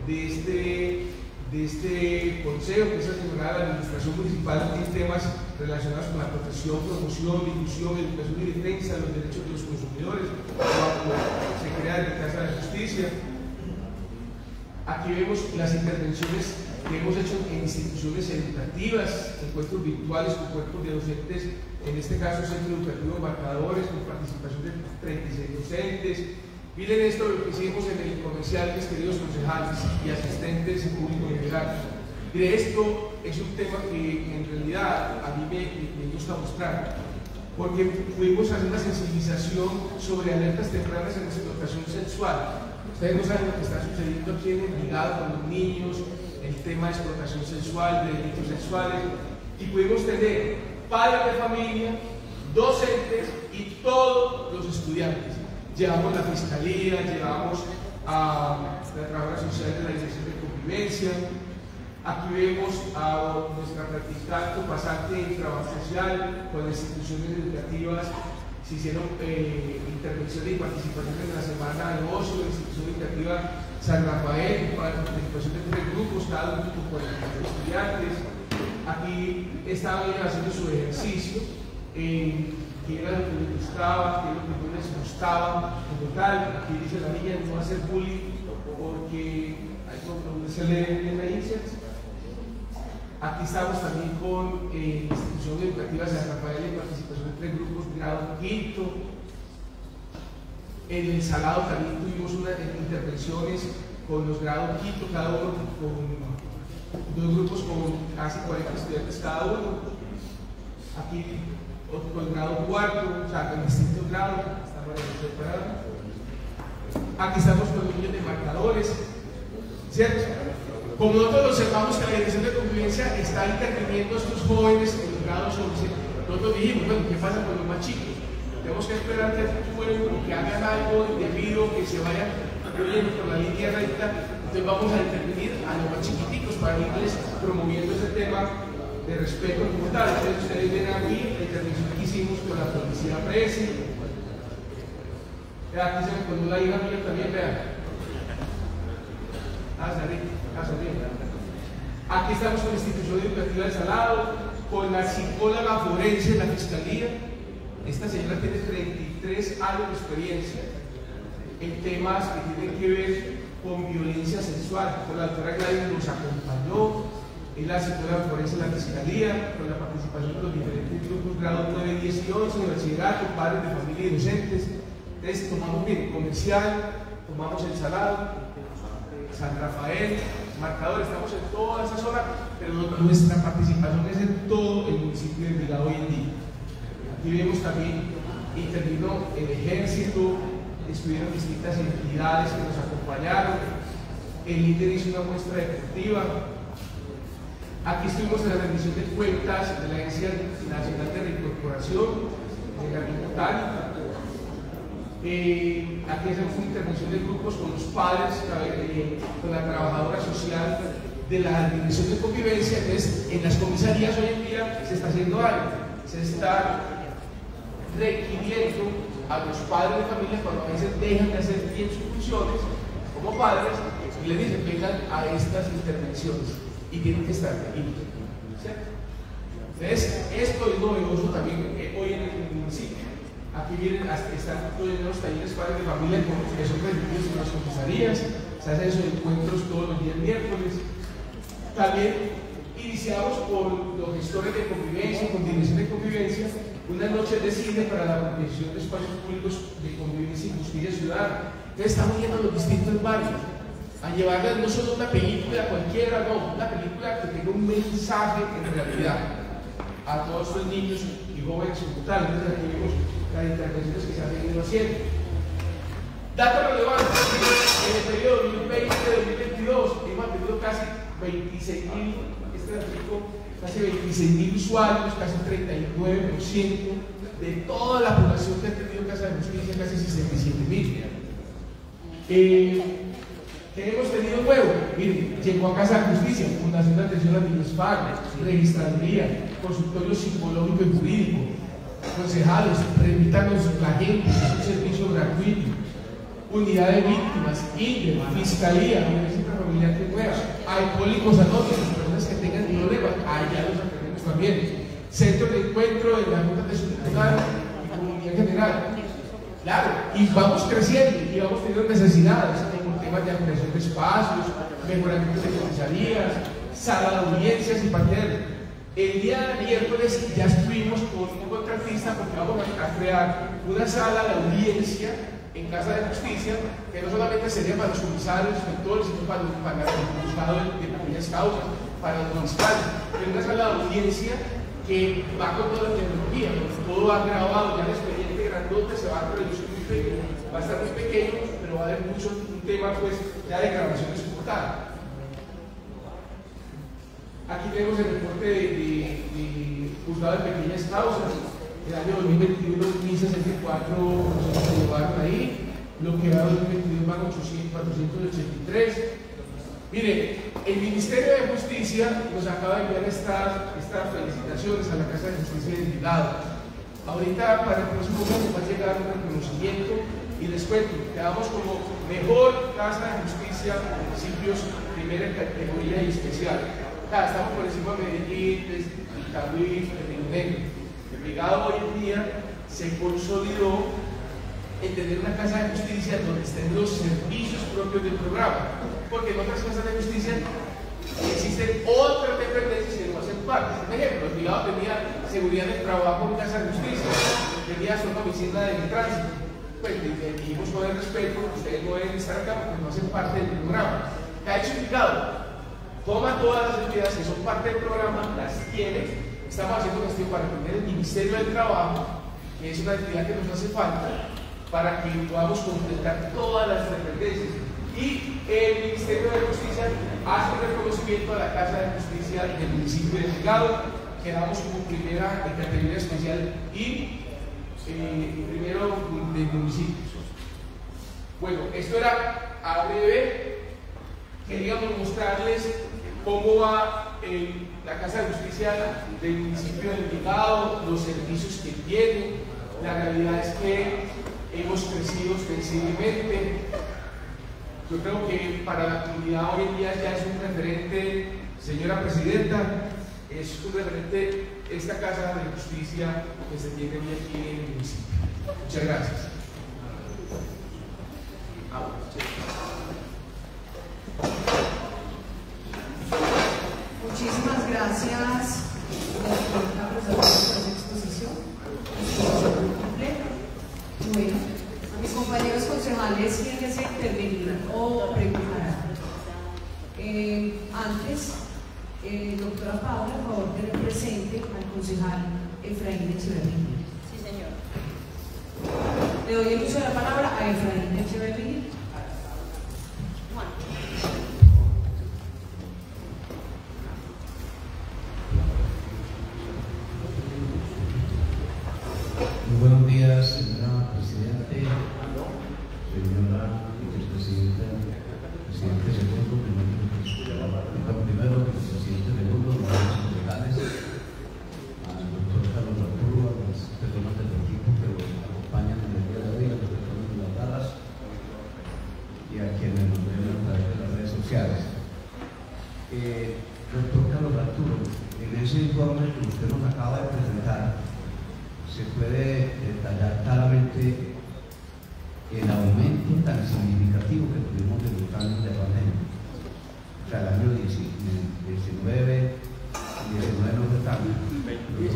S9: de este consejo, que es asegurar a la administración municipal en temas relacionados con la protección, promoción, difusión, educación y defensa de los derechos de los consumidores, cuando se crea la Casa de Justicia. Aquí vemos las intervenciones que hemos hecho en instituciones educativas, encuentros virtuales con cuerpos de docentes, en este caso Centro Educativo Embarcadores, con participación de 36 docentes. Miren esto lo que hicimos en el comercial, mis queridos concejales y asistentes en público en general. Mire, esto es un tema que en realidad a mí me gusta mostrar, porque pudimos hacer una sensibilización sobre alertas tempranas en la explotación sexual. Ustedes no saben lo que está sucediendo aquí en Envigado con los niños, el tema de explotación sexual, de delitos sexuales, y pudimos tener padres de familia, docentes y todos los estudiantes. Llevamos la fiscalía, llevamos a la trabajadora social de la Dirección de Convivencia. Aquí vemos a nuestra practicante pasante en trabajo social con las instituciones educativas. Se hicieron intervenciones y participación en la semana de ocio de la institución educativa San Rafael, para la participación de 3 grupos, cada grupo con 40 estudiantes. Aquí estaban haciendo su ejercicio, qué era lo que les gustaba, qué era lo que no les gustaba, como tal. Aquí dice la niña no hacer bullying porque hay como se lee en la inicia. Aquí estamos también con institución educativa de San Rafael en participación de 3 grupos de grado quinto. En el Salado también tuvimos unas intervenciones con los grados quinto, cada uno con 2 grupos con casi 40 estudiantes cada uno. Aquí otro con el grado cuarto, o sea, con distintos grados. Aquí estamos con los niños de marcadores, ¿cierto? Como nosotros observamos que la Dirección de Convivencia está interviniendo a estos jóvenes en los grados 11, nosotros dijimos, bueno, ¿qué pasa con los más chicos? Tenemos que esperar que actúen, que hagan algo indebido, que se vayan fluyendo por la línea recta. Entonces vamos a intervenir a los más chiquiticos para irles promoviendo ese tema de respeto como tal. Entonces ustedes ven aquí la intervención que hicimos con la policía presi. Aquí se me coló la hija mía también, vean. Aquí estamos con la institución educativa del Salado, con la psicóloga forense de la Fiscalía. Esta señora tiene 33 años de experiencia en temas que tienen que ver con violencia sexual. Con la doctora Gladys nos acompañó, es la psicóloga forense de la Fiscalía, con la participación de los diferentes grupos grados 9, 10 y 11, de bachillerato, padres de familia y docentes. Entonces tomamos bien comercial, tomamos el Salado, San Rafael, marcador, estamos en toda esa zona, pero nuestra participación es en todo el municipio de Envigado hoy en día. Aquí vemos también, intervino el ejército, estuvieron distintas entidades que nos acompañaron, el líder hizo una muestra deportiva. Aquí estuvimos en la rendición de cuentas de la Agencia Nacional de Reincorporación, de Jardín Botánico. Aquí hacemos una intervención de grupos con los padres, con la trabajadora social de la Dirección de Convivencia. Entonces, en las comisarías hoy en día se está haciendo algo, se está requiriendo a los padres de familia cuando a veces dejan de hacer bien sus funciones como padres y les dicen vengan a estas intervenciones y tienen que estar aquí, ¿cierto? Entonces, esto es novedoso también hoy en el municipio. Aquí vienen, están todos los talleres padres de familia que son permitidos en las comisarías, se hacen esos encuentros todos los días miércoles. También iniciamos con los gestores de convivencia, con dirección de convivencia, una noche de cine para la protección de espacios públicos de convivencia y justicia ciudadana. Entonces estamos yendo a los distintos barrios a llevarles no solo una película cualquiera, no, una película que tenga un mensaje en realidad a todos estos niños y jóvenes como tal. Entonces aquí vemos las intervenciones que se han venido haciendo. Datos relevantes: en el periodo 2020-2022 hemos tenido casi 26.000, casi 26.000 usuarios, casi 39% de toda la población que ha tenido casa de justicia, casi 67.000. ¿Qué hemos tenido nuevo? Miren, llegó a Casa de Justicia, Fundación de Atención a Niños Padres, Registraduría, Consultorio Psicológico y Jurídico, concejales, permítanos la gente, es un servicio gratuito, Unidad de Víctimas, INDE, Fiscalía, Universidad Familiar que nueva, Alcohólicos Anónimos, personas que tengan problemas, allá los atendemos también, Centro de Encuentro de la Junta de Ciudad y Comunidad General. Claro, y vamos creciendo y vamos teniendo necesidades con temas de ampliación de espacios, mejoramiento de comisarías, sala de audiencias y parqueaderos. El día de miércoles ya estuvimos con un contratista porque vamos a crear una sala de audiencia en Casa de Justicia que no solamente sería para los comisarios, inspectores, sino para los juzgados de pequeñas causas, para los fiscales. Es una sala de audiencia que va con toda la tecnología, todo va grabado, ya el expediente grandote se va a reducir muy pequeño, va a estar muy pequeño, pero va a haber mucho un tema pues ya de grabaciones como tal. Aquí tenemos el reporte de juzgado de pequeñas causas. El año 2021, 1064 se llevaron ahí, lo que va a 2022 van 483. Mire, el Ministerio de Justicia nos acaba de enviar estas felicitaciones a la Casa de Justicia de Envigado. Ahorita, para el próximo mes, va a llegar un reconocimiento y les cuento, quedamos como mejor Casa de Justicia, municipios primera categoría y especial. Estamos por encima de Medellín, de Itagüí, de Río Negro. Envigado hoy en día se consolidó en tener una Casa de Justicia donde estén los servicios propios del programa, porque en otras casas de justicia Existen otras dependencias que no hacen parte. Por ejemplo, el privado tenía seguridad del trabajo en casa de justicia, tenía su oficina de tránsito. Pues le dijimos con el respeto, ustedes no deben estar acá porque no hacen parte del programa. ¿Qué ha hecho el privado? Toma todas las actividades que son parte del programa, las tiene. Estamos haciendo gestión para tener el Ministerio del Trabajo, que es una actividad que nos hace falta para que podamos completar todas las dependencias. Y el Ministerio de Justicia hace un reconocimiento a la Casa de Justicia del municipio de Envigado. Quedamos como primera en categoría especial y primero de municipios. Bueno, esto era a breve. Queríamos mostrarles cómo va la Casa de Justicia del municipio de Envigado, los servicios que tiene. La realidad es que hemos crecido sensiblemente. Yo creo que para la comunidad hoy en día ya es un referente, señora presidenta, es un referente esta Casa de Justicia que se tiene hoy aquí en el municipio. Muchas gracias.
S1: Muchísimas gracias, doctor Carlos, por su exposición. Bueno, a mis compañeros concejales, ¿quién desea intervenir o preguntar? Antes, doctora Paula, por favor, que represente al concejal Efraín Echeverría.
S10: Sí, señor.
S1: Le doy el uso de la palabra a Efraín Echeverría.
S7: Buenos días, señora Presidente, señora Vicepresidenta, Presidente segundo, primero, Vicepresidente segundo, los secretarios, al doctor Carlos Arturo, a las personas del equipo que los acompañan en el día de hoy, a las personas de las dadas y a quienes nos ven a través de las redes sociales. Doctor Carlos Arturo, en ese informe que usted nos acaba de presentar, se puede detallar claramente el aumento tan significativo que tuvimos en los años de pandemia. O sea, el año 19 no fue tan, el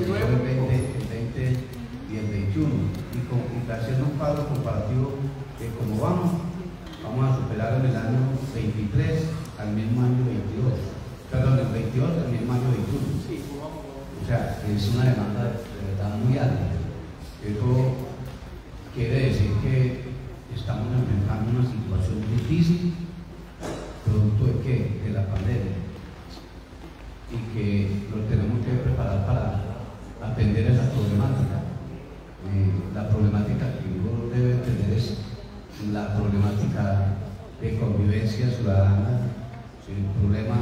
S7: 20 y el 21. Y haciendo un cuadro comparativo que como vamos a superar en el año 23 al mismo año 22. Perdón, el 22 al mismo año 21. O sea, es una demanda de verdad muy alta. Eso quiere decir que estamos enfrentando una situación difícil, producto de ¿qué? De la pandemia, y que nos tenemos que preparar para atender esa problemática. La problemática que uno debe entender es la problemática de convivencia ciudadana, el problema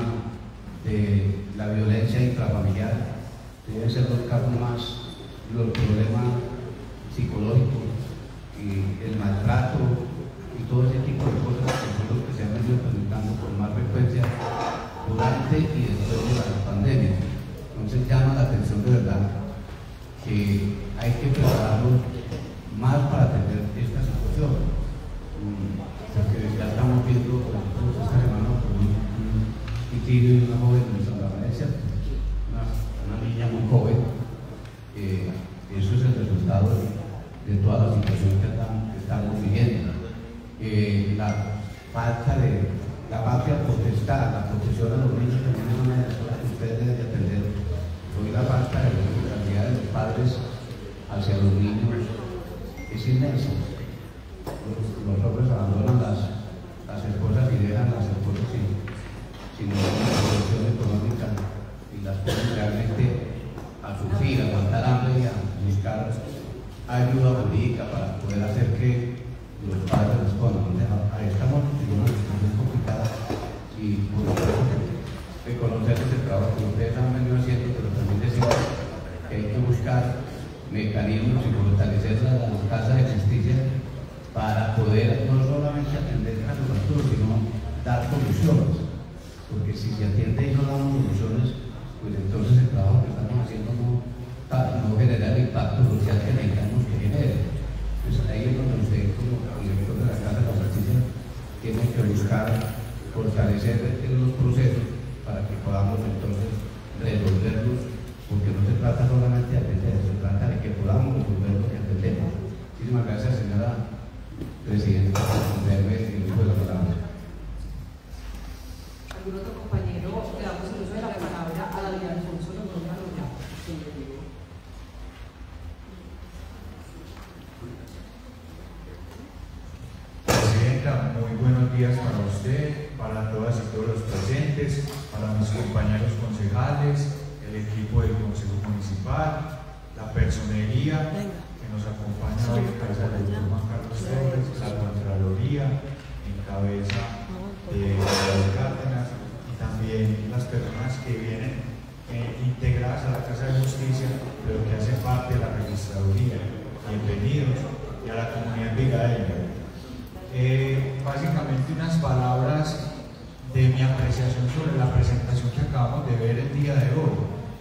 S7: de la violencia intrafamiliar. Deben ser los casos más, los problemas psicológicos y el maltrato y todo ese tipo de cosas que son los que se han venido presentando con más frecuencia durante y después de la pandemia. Entonces llama la atención de verdad que hay que prepararnos más para atender esta situación, porque ya estamos viendo esta semana un litigio de una joven de Santa Valencia, una niña muy joven. Eso es el resultado de toda la situación que estamos viviendo. La falta de la patria potestad, la protección a los niños también es una de las cosas que ustedes deben de atender. Hoy la falta de responsabilidad de los padres hacia los niños es inmensa. Los hombres abandonan las esposas y dejan las esposas sin ninguna protección económica y las ponen realmente a sufrir, a aguantar hambre y a buscar ayuda jurídica para poder hacer que los padres respondan. Estamos en una situación complicada y por lo tanto reconocer ese trabajo que ustedes han venido haciendo, pero también decir que hay que buscar mecanismos y fortalecer las casas de justicia para poder no solamente atender casos futuros, sino dar soluciones, porque si se atiende y no damos soluciones, pues entonces el trabajo que estamos haciendo no genera el impacto social que necesitamos que genere. Pues ahí es donde usted, como director de la Casa de la Justicia, tiene que buscar fortalecer los procesos para presidente, verme el uso de la palabra.
S1: ¿Algún otro compañero? Le damos el uso de la palabra a David Alfonso Londoño Arroyo.
S10: Presidenta, muy buenos días para usted, para todas y todos los presentes, para mis compañeros concejales, el equipo del Consejo Municipal, la personería que nos acompaña hoy en cabeza del doctor Juan Carlos Torres, la Contraloría en cabeza de David Cárdenas y también las personas que vienen integradas a la Casa de Justicia, pero que hacen parte de la registraduría. Bienvenidos, y a la comunidad envigadeña. Básicamente unas palabras de mi apreciación sobre la presentación que acabamos de ver el día de hoy.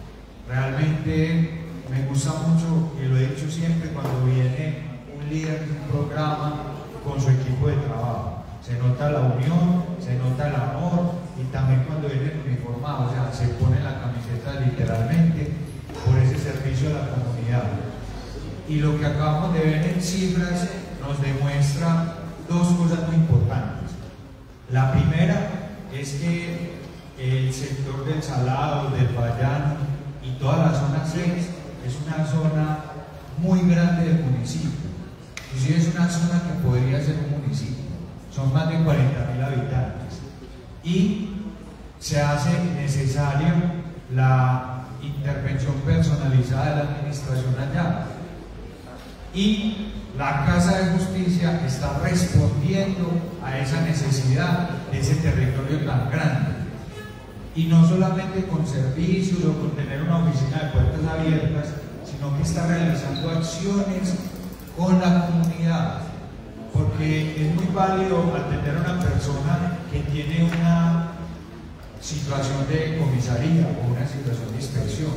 S10: Realmente me gusta mucho, y lo he dicho siempre, cuando viene un líder de un programa con su equipo de trabajo. Se nota la unión, se nota el amor, y también cuando viene uniformado, o sea, se pone la camiseta literalmente por ese servicio a la comunidad. Y lo que acabamos de ver en cifras nos demuestra dos cosas muy importantes. La primera es que el sector del Salado, del Payano y toda la zona 6 es una zona muy grande del municipio. Inclusive es una zona que podría ser un municipio. Son más de 40.000 habitantes. Y se hace necesaria la intervención personalizada de la administración allá. Y la Casa de Justicia está respondiendo a esa necesidad de ese territorio tan grande. Y no solamente con servicios o con tener una oficina de puertas abiertas, sino que está realizando acciones con la comunidad. Porque es muy válido atender a una persona que tiene una situación de comisaría o una situación de inspección.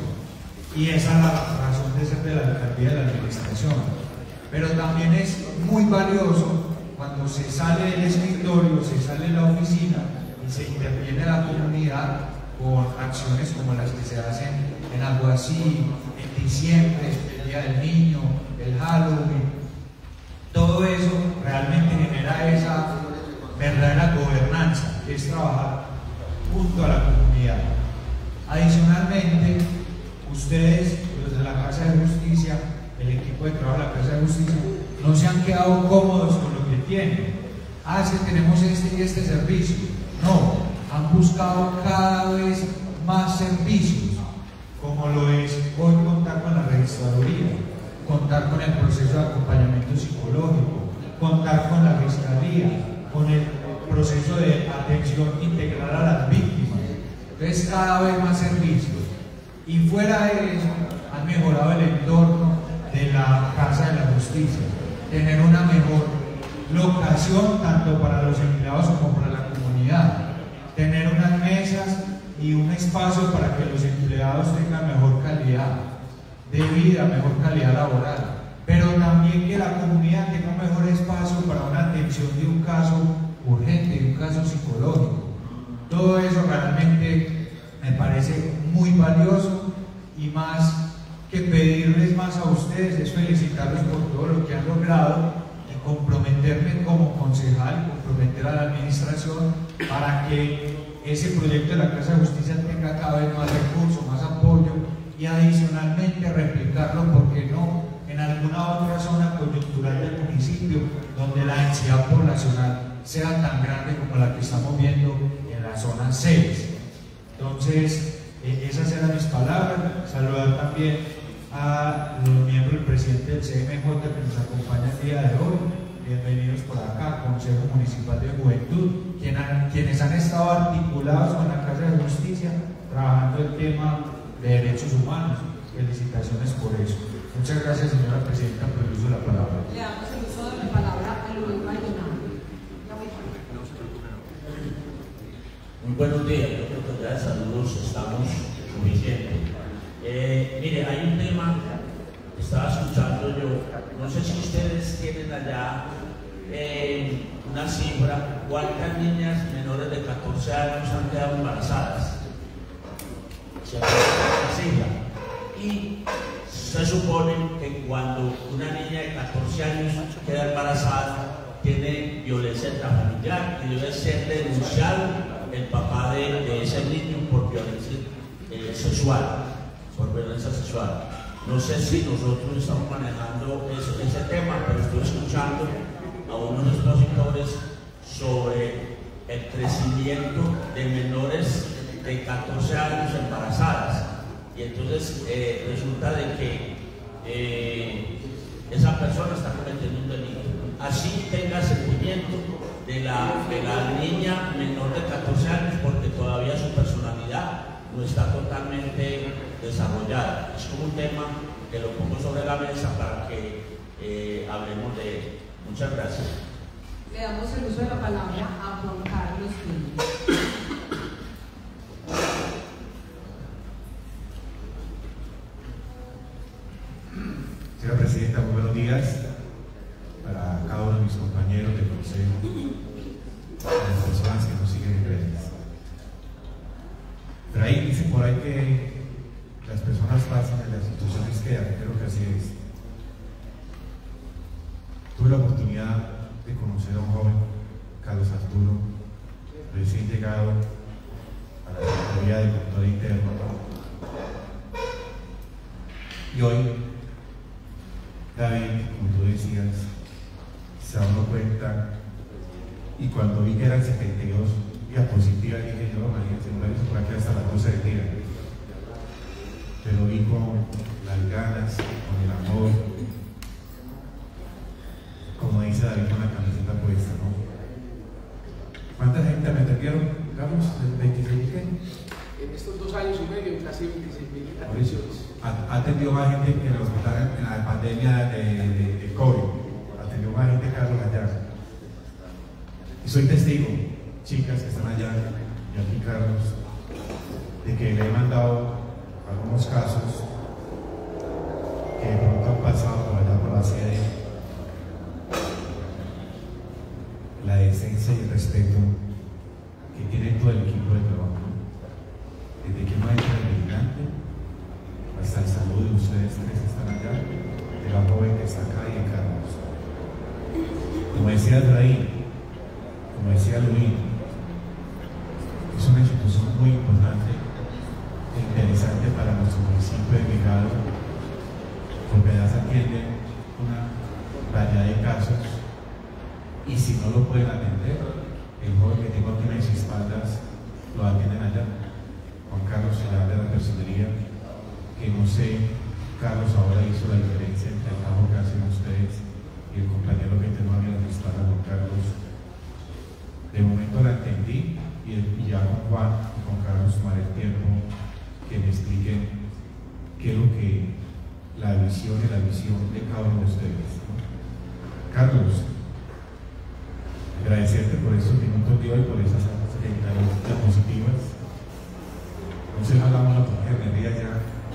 S10: Y esa es la razón de ser de la alcaldía de la administración. Pero también es muy valioso cuando se sale del escritorio, se sale de la oficina y se interviene en la comunidad con acciones como las que se hacen en Alguacil, en diciembre, el Día del Niño, el Halloween. Todo eso realmente genera esa verdadera gobernanza, que es trabajar junto a la comunidad. Adicionalmente, ustedes, los de la Casa de Justicia, el equipo de trabajo de la Casa de Justicia, no se han quedado cómodos con lo que tienen. Si tenemos este y este servicio. No, han buscado cada vez más servicios, como lo es hoy contar con la registraduría, contar con el proceso de acompañamiento psicológico, contar con la fiscalía, con el proceso de atención integral a las víctimas. Entonces, cada vez más servicios. Y fuera de eso, han mejorado el entorno de la Casa de la Justicia, tener una mejor locación tanto para los empleados como para la comunidad, tener unas mesas y un espacio para que los empleados tengan mejor calidad de vida, mejor calidad laboral, pero también que la comunidad tenga un mejor espacio para una atención de un caso urgente, de un caso psicológico. Todo eso realmente me parece muy valioso, y más que pedirles más a ustedes es felicitarlos por todo lo que han logrado y comprometerme como concejal, comprometer a la administración para que ese proyecto de la Casa de Justicia tenga cada vez más recursos, más apoyo, y adicionalmente replicarlo, ¿por qué no?, en alguna otra zona coyuntural del municipio donde la densidad poblacional sea tan grande como la que estamos viendo en la zona 6. Entonces, esas eran mis palabras. Saludar también a los miembros del presidente del CMJ que nos acompaña el día de hoy. Bienvenidos por acá, Consejo Municipal de Juventud, quienes han estado articulados con la Casa de Justicia, trabajando el tema de derechos humanos. Felicitaciones por eso. Muchas gracias, señora presidenta, por el uso de la palabra.
S1: Le damos el uso de la palabra a Luis Maldonado.
S11: Muy buenos días, yo creo que ya de saludos estamos suficientes. Mire, hay un tema que estaba escuchando yo, no sé si ustedes tienen allá una cifra, cuántas niñas menores de 14 años han quedado embarazadas. Se ha esa cifra. Y se supone que cuando una niña de 14 años queda embarazada, tiene debió de ser denunciado el papá de ese niño por violencia sexual, No sé si nosotros estamos manejando ese tema, pero estoy escuchando a unos expositores sobre el crecimiento de menores de 14 años embarazadas. Y entonces resulta de que esa persona está cometiendo un delito. Así tenga sentimiento de la niña menor de 14 años, porque todavía su personalidad no está totalmente desarrollada. Es como un tema que lo pongo sobre la mesa para que hablemos de él. Muchas gracias.
S1: Le damos el uso de la palabra a Juan Carlos Pérez.
S3: Señora Presidenta, muy buenos días para cada uno de mis compañeros del Consejo, a las personas que nos siguen en redes. Pero ahí dice por ahí que las personas pasan y las instituciones quedan, creo que así es. Tuve la oportunidad de conocer a un joven, Carlos Arturo, recién llegado a la Secretaría de Control Interno, y hoy David, como tú decías, se da uno cuenta, y cuando vi que eran 72 diapositivas dije yo, imagínense, no hizo por aquí hasta las 12 del día, pero vi con las ganas, con el amor, como dice David, con la camiseta puesta, ¿no? ¿Cuánta gente me atendieron, Carlos? ¿26 qué?
S9: En estos 2 años y medio, casi 26.000 atenciones.
S3: Ha atendido más gente que en el hospital en la pandemia de COVID. Atendió más gente, Carlos, allá. Y soy testigo, chicas que están allá, y aquí, Carlos, de que le he mandado algunos casos que de pronto han pasado por allá por la sede. La decencia y el respeto que tiene todo el equipo de trabajo, desde que no entra el vigilante hasta el saludo de ustedes tres que están allá, de la joven que está acá y de Carlos. Como decía Efraín, como decía Luis, es una institución muy importante e interesante para nuestro municipio de Envigado, porque allá se atienden una variedad de casos. Y si no lo pueden atender, el joven que tengo aquí en mis espaldas lo atienden allá. Juan Carlos se llama de la personería, que no sé, Carlos ahora hizo la diferencia entre el trabajo que hacen ustedes y el compañero que tengo a mi espalda, Juan Carlos. De momento la entendí y ya con Juan y con Carlos tomaré el tiempo que me expliquen qué es lo que la visión y la visión de cada uno de ustedes, ¿no? Carlos, agradecerte por estos minutos de hoy, por esas 72 diapositivas. No sé si hablamos la progenería ya.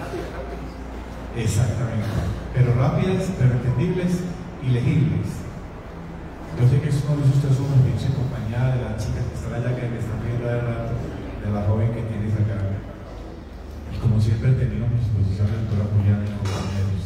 S3: Exactamente. Pero rápidas, pero entendibles y legibles. Yo sé que eso no lo hizo usted solo, lo hizo en compañía de las chicas que están allá, que me están viendo de rato, de la joven que tienes acá. Y como siempre he tenido mi disposición, doctora Juliana y compañeros.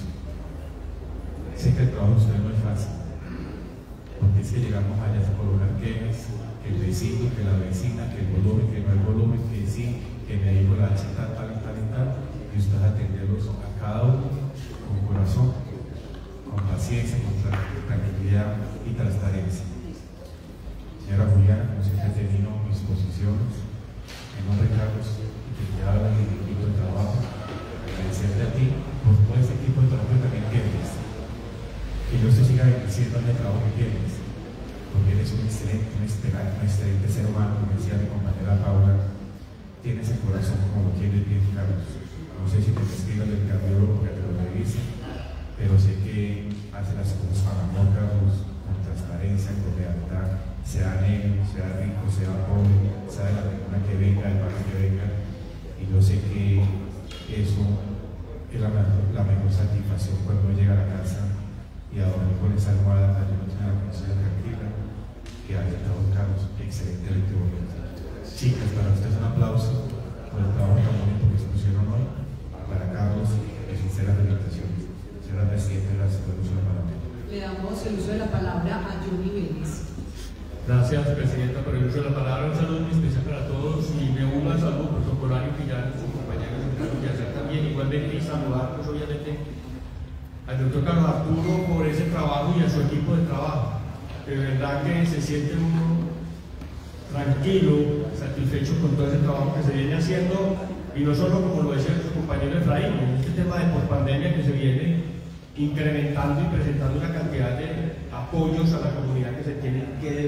S3: Sé que el trabajo de ustedes no es fácil, porque es que llegamos allá a colocar quejas, que el vecino, que la vecina, que el volumen, que no hay volumen, que sí, que me dijo la chica tal y tal y tal, y ustedes atenderlos a cada uno con corazón, con paciencia, con tranquilidad y transparencia. Señora Juliana, como siempre he tenido mis posiciones, en nombre de Carlos, que te habla del equipo de trabajo, agradecerte a ti por todo este equipo de trabajo que también tienes. Que Dios te siga bendiciendo en el trabajo que tienes, porque eres un excelente ser humano, como decía mi compañera Paula, tienes el corazón como lo tienes bien, Carlos. No sé si te testigas del cardiólogo que te lo revise, pero sé que hace las cosas con amor, Carlos, con transparencia, con lealtad, sea negro, sea rico, sea pobre, sea de la persona que venga, del barrio que venga, y yo sé que eso es la mejor satisfacción cuando uno llega a la casa y a dormir con esa almohada, yo no tengo la conciencia tranquila, que haya estado Carlos, excelente bonito. Chicas, para ustedes un aplauso por el trabajo tan bonito que se pusieron hoy, para Carlos, y sinceras felicitaciones. Señora Presidenta, gracias por el uso de la palabra.
S1: Le damos el uso de la palabra a Johnny Vélez.
S8: Gracias, Presidenta, por el uso de la palabra. Un saludo muy especial para todos y me uno al saludo protocolario que ya sus compañeros tuvieron que hacer también. Igualmente, y saludar, pues, obviamente, al doctor Carlos Arturo por ese trabajo y a su equipo de trabajo. De verdad que se siente uno tranquilo, satisfecho con todo ese trabajo que se viene haciendo, y no solo como lo decía su compañero Efraín, en este tema de pospandemia que se viene incrementando y presentando una cantidad de apoyos a la comunidad que se tienen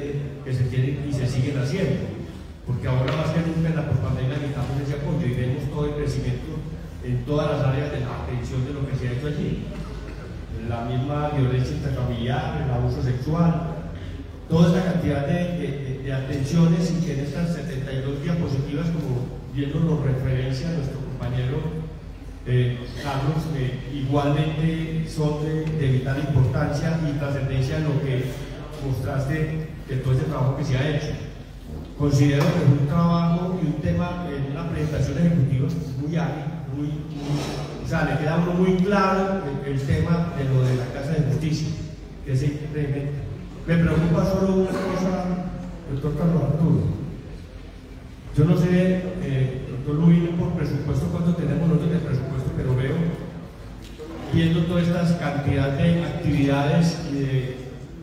S8: y se siguen haciendo, porque ahora más que nunca en la pospandemia necesitamos ese apoyo y vemos todo el crecimiento en todas las áreas de la atención de lo que se ha hecho allí, la misma violencia intrafamiliar, el abuso sexual, toda esta cantidad de atenciones, y que en estas 72 diapositivas, como viéndolo referencia a nuestro compañero Carlos, igualmente son de vital importancia y trascendencia en lo que mostraste de todo ese trabajo que se ha hecho. Considero que es un trabajo y un tema en una presentación ejecutiva muy ágil, o sea, le queda a uno muy claro el tema de lo de la Casa de Justicia, que es increíble. Me preocupa solo una cosa, doctor Carlos Arturo. Yo no sé, doctor Luis, por presupuesto cuánto tenemos nosotros de presupuesto, pero veo, viendo toda esta cantidad de actividades y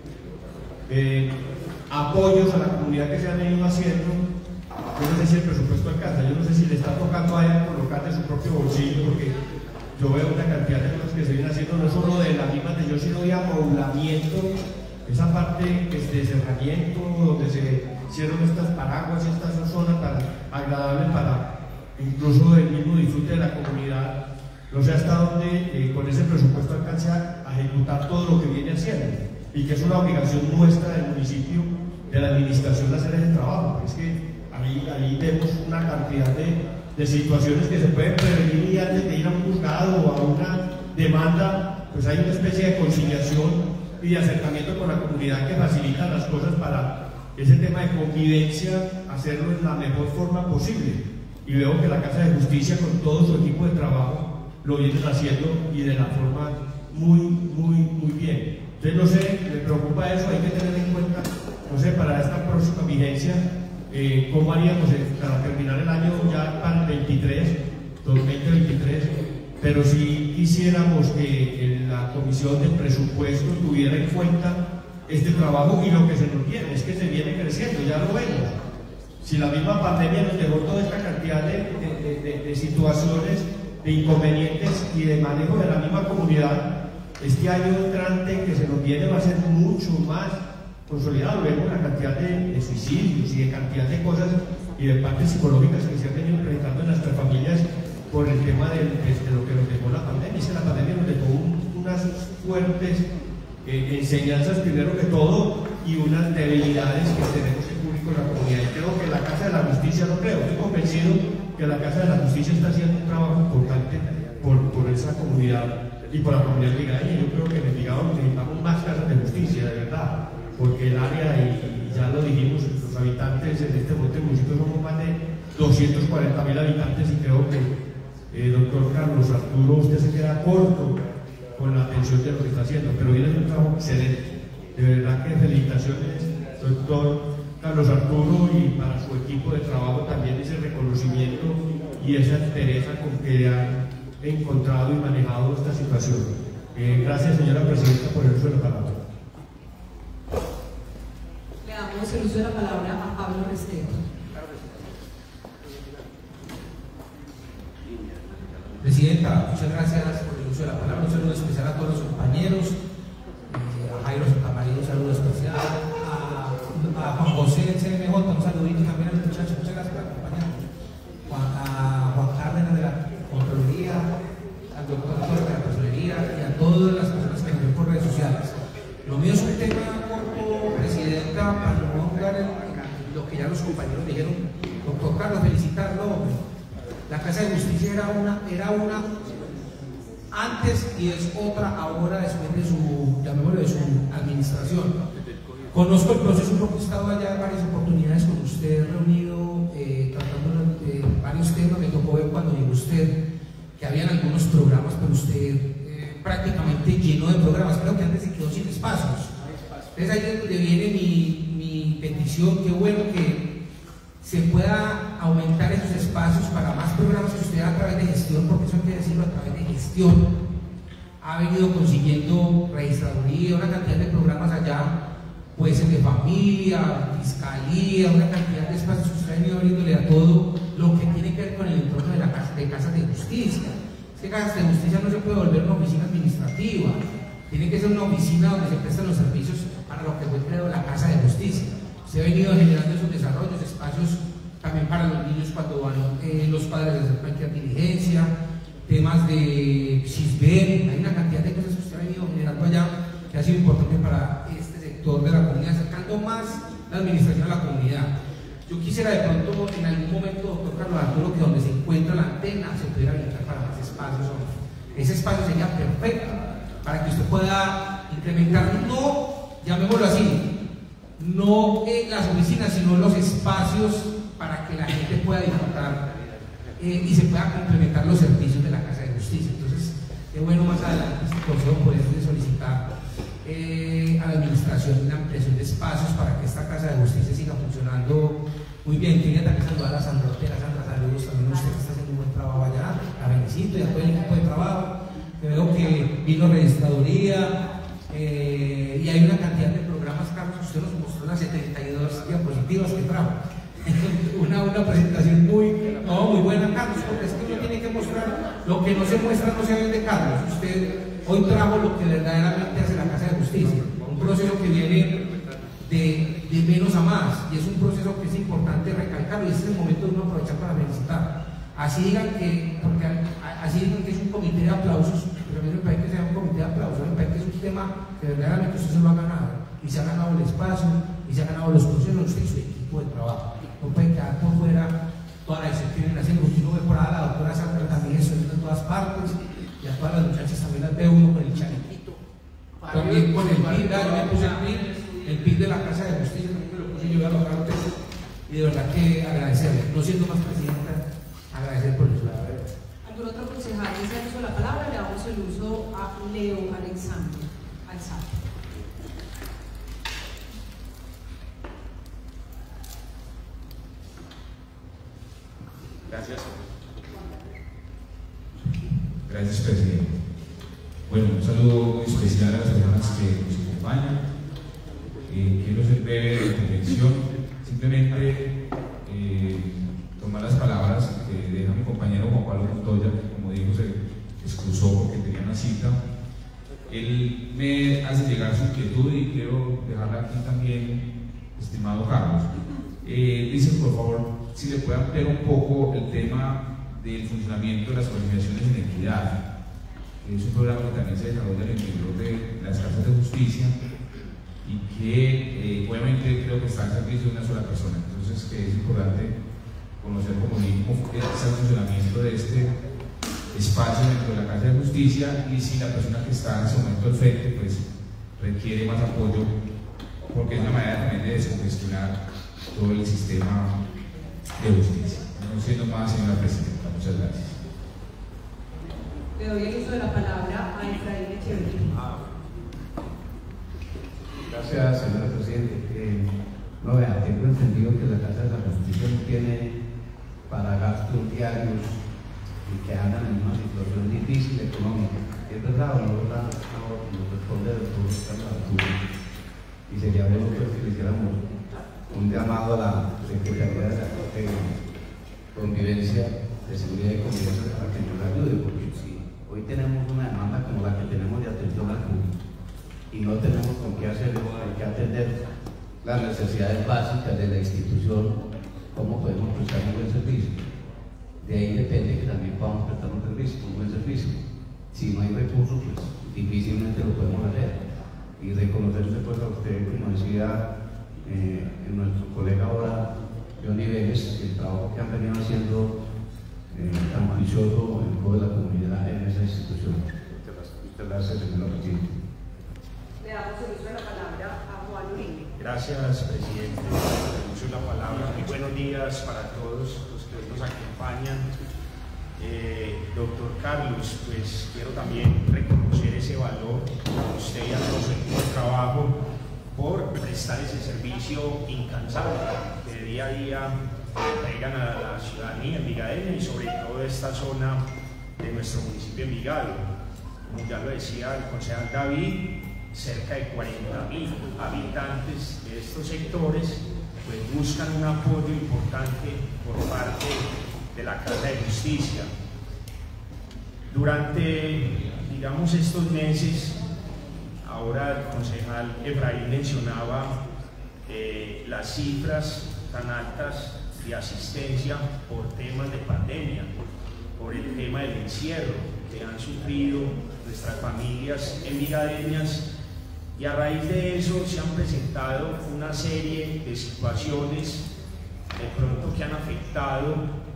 S8: de apoyos a la comunidad que se han ido haciendo, yo no sé si el presupuesto alcanza, yo no sé si le está tocando a él colocar de su propio bolsillo, porque yo veo una cantidad de cosas que se vienen haciendo, no solo de la misma atención, sino de amoblamiento, esa parte de cerramiento, donde se hicieron estas paraguas, esta zona tan agradable para incluso el mismo disfrute de la comunidad. No sé hasta dónde con ese presupuesto alcanza a ejecutar todo lo que viene haciendo, y que es una obligación nuestra del municipio, de la administración, de hacer ese trabajo. Es que ahí vemos una cantidad de situaciones que se pueden prevenir, y antes de ir a un juzgado o a una demanda, pues hay una especie de conciliación y de acercamiento con la comunidad que facilita las cosas para ese tema de convivencia, hacerlo en la mejor forma posible. Y veo que la Casa de Justicia, con todo su equipo de trabajo, lo vienen haciendo, y de la forma muy bien. Entonces, no sé, me preocupa eso, hay que tener en cuenta, no sé, para esta próxima vigencia, cómo haríamos para terminar el año ya para el 2023, pero si quisiéramos que la Comisión de Presupuesto tuviera en cuenta este trabajo y lo que se nos viene, es que se viene creciendo, ya lo vemos. Si la misma pandemia nos dejó toda esta cantidad de situaciones, de inconvenientes y de manejo de la misma comunidad, este año entrante que se nos viene va a ser mucho más consolidado. Vemos la cantidad de suicidios y de cantidad de cosas y de partes psicológicas que se han venido presentando en nuestras familias por el tema de lo que nos dejó la pandemia. Es que la pandemia nos dejó unas fuertes enseñanzas, primero que todo, y unas debilidades que tenemos que cubrir con la comunidad. Y creo que la Casa de la Justicia, no creo, estoy convencido que la Casa de la Justicia está haciendo un trabajo importante por esa comunidad y por la comunidad ligareña. Yo creo que en Envigado necesitamos más casas de justicia, de verdad, porque el área, y ya lo dijimos, los habitantes en este municipio somos más de 240.000 habitantes, y creo que doctor Carlos Arturo, usted se queda corto con la atención de lo que está haciendo, pero viene un trabajo excelente. De verdad que felicitaciones, doctor Carlos Arturo, y para su equipo de trabajo también ese reconocimiento y esa entereza con que han encontrado y manejado esta situación. Gracias, señora Presidenta, por el uso de la palabra.
S1: Le damos el uso de la palabra a Pablo Restrepo.
S12: Presidenta, muchas gracias por el uso de la palabra. Un saludo especial a todos los compañeros, a Jairo Santamaría, un saludo especial, a Juan José del CMJ, un saludito también a los muchachos, muchas gracias por acompañarnos, a Juan Cárdenas de la Contraloría, al doctor Torres de la Personería, y a todas las personas que nos ven por redes sociales. Lo mío es un tema corto, Presidenta, para no jugar lo que ya los compañeros dijeron. Doctor Carlos, felicitarlo. La Casa de Justicia era una antes y es otra ahora, después de su administración. Conozco el proceso porque he estado allá en varias oportunidades con usted reunido, tratando varios temas. Me tocó ver cuando llegó usted que habían algunos programas, pero usted prácticamente llenó de programas. Creo que antes se quedó sin espacios. Entonces ahí es donde viene mi petición bendición, qué bueno que se pueda aumentar esos espacios para más programas que usted a través de gestión, porque eso hay que decirlo, a través de gestión ha venido consiguiendo registraduría, una cantidad de programas allá, puede ser de familia, fiscalía, una cantidad de espacios que usted ha venido abriéndole a todo lo que tiene que ver con el entorno de la casa, de casas de justicia. Es que casas de justicia no se puede volver una oficina administrativa, tiene que ser una oficina donde se prestan los servicios para lo que fue creado la casa de justicia. Se ha venido generando esos desarrollos, espacios también para los niños cuando van los padres a hacer cualquier diligencia, temas de CISBEN, hay una cantidad de cosas que usted ha venido generando allá que ha sido importante para este sector de la comunidad, acercando más la administración a la comunidad. Yo quisiera de pronto en algún momento, doctor Carlos Arturo, que donde se encuentra la antena se pudiera habilitar para más espacios. Ese espacio sería perfecto para que usted pueda incrementar, no, llamémoslo así, no las oficinas, sino los espacios para que la gente pueda disfrutar y se pueda complementar los servicios de la Casa de Justicia. Entonces, es bueno más adelante este consejo poder solicitar a la administración una ampliación de espacios para que esta Casa de Justicia siga funcionando muy bien. Quería también saludar a Sandra Ortega. Sandra, saludos también a usted que está haciendo un buen trabajo allá, a Benecito y a todo el equipo de trabajo. Veo que vino registraduría y hay una cantidad de programas, Carlos, usted nos mostró las 72 diapositivas que trajo. Una presentación muy buena, Carlos, porque es que uno tiene que mostrar lo que no se muestra, no se vende, Carlos. Usted hoy trajo lo que verdaderamente hace la Casa de Justicia, un proceso que viene de menos a más, y es un proceso que es importante recalcarlo, y este es el momento de uno aprovechar para felicitar. Así digan que, porque así digan que es un comité de aplausos, pero a mí me parece que sea un comité de aplausos, me parece que es un tema que verdaderamente usted se lo ha ganado, y se ha ganado el espacio, y se ha ganado los procesos, usted y su equipo de trabajo. No puede quedar por fuera toda la gestión que vienen haciendo. Usted no ve por ahí a la doctora Sandra también subiendo en todas partes, y a todas las muchachas también las ve uno con el chalequito, también con el PIN, yo me puse el PIN de la Casa de Justicia, también me lo puse yo a los carros, y de verdad que agradecerle, no siendo más presidenta, agradecer por eso.
S1: ¿Algún otro concejal desea el uso de la palabra? Le damos el uso a Leo Alexander Alzate.
S13: Gracias. Gracias, presidente. Bueno, un saludo muy especial a las personas que nos acompañan. Quiero ser breve de intervención. Simplemente tomar las palabras que deja mi compañero Juan Pablo Montoya, que como dijo se excusó porque tenía una cita. Él me hace llegar su inquietud y quiero dejarla aquí también, estimado Carlos. Dice, por favor, si le puede ampliar un poco el tema del funcionamiento de las organizaciones en equidad. Es un programa que también se desarrolla en el interior de las casas de justicia y que obviamente creo que está al servicio de una sola persona. Entonces que es importante conocer cómo es el funcionamiento de este espacio dentro de la Casa de Justicia y si la persona que está en ese momento al frente pues requiere más apoyo, porque es una manera también de descongestionar todo el sistema de justicia. No siendo más, señora presidenta, muchas gracias.
S1: Le doy el uso de la palabra a Efraín Echeverría.
S7: Gracias, señora presidente. No, vea, tengo entendido que la Casa de la Justicia no tiene para gastos diarios y que andan en una situación difícil económica. ¿Es verdad o no es verdad? Nos responde el doctor Carlos Arturo. Y sería bueno que le hiciéramos un llamado a la Secretaría de Convivencia, de Seguridad y Convivencia para que nos ayude, porque si hoy tenemos una demanda como la que tenemos de atención al público y no tenemos con qué hacerlo, hay que atender las necesidades básicas de la institución, cómo podemos prestar un buen servicio. De ahí depende que también podamos prestar un buen servicio. Si no hay recursos, pues difícilmente lo podemos hacer. Y reconocerle pues a usted, como decía nuestro colega ahora, Johnny Vélez, el trabajo que han venido haciendo tan juicioso en toda la comunidad en esa institución. Muchas gracias, señor presidente.
S1: Le damos el uso de la palabra a Juan Uribe.
S6: Gracias, presidente. Le uso de la palabra. Muy buenos días para todos los que hoy nos acompañan. Doctor Carlos, pues quiero también reconocer ese valor a usted y a todo su equipo de trabajo por prestar ese servicio incansable que de día a día entregan a la ciudadanía envigadeña y sobre todo esta zona de nuestro municipio de Envigado. Como ya lo decía el concejal David, cerca de 40.000 habitantes de estos sectores pues buscan un apoyo importante por parte de la Casa de Justicia. Durante, digamos, estos meses, ahora el concejal Efraín mencionaba las cifras tan altas de asistencia por temas de pandemia, por el tema del encierro que han sufrido nuestras familias envigadeñas, y a raíz de eso se han presentado una serie de situaciones de pronto que han afectado,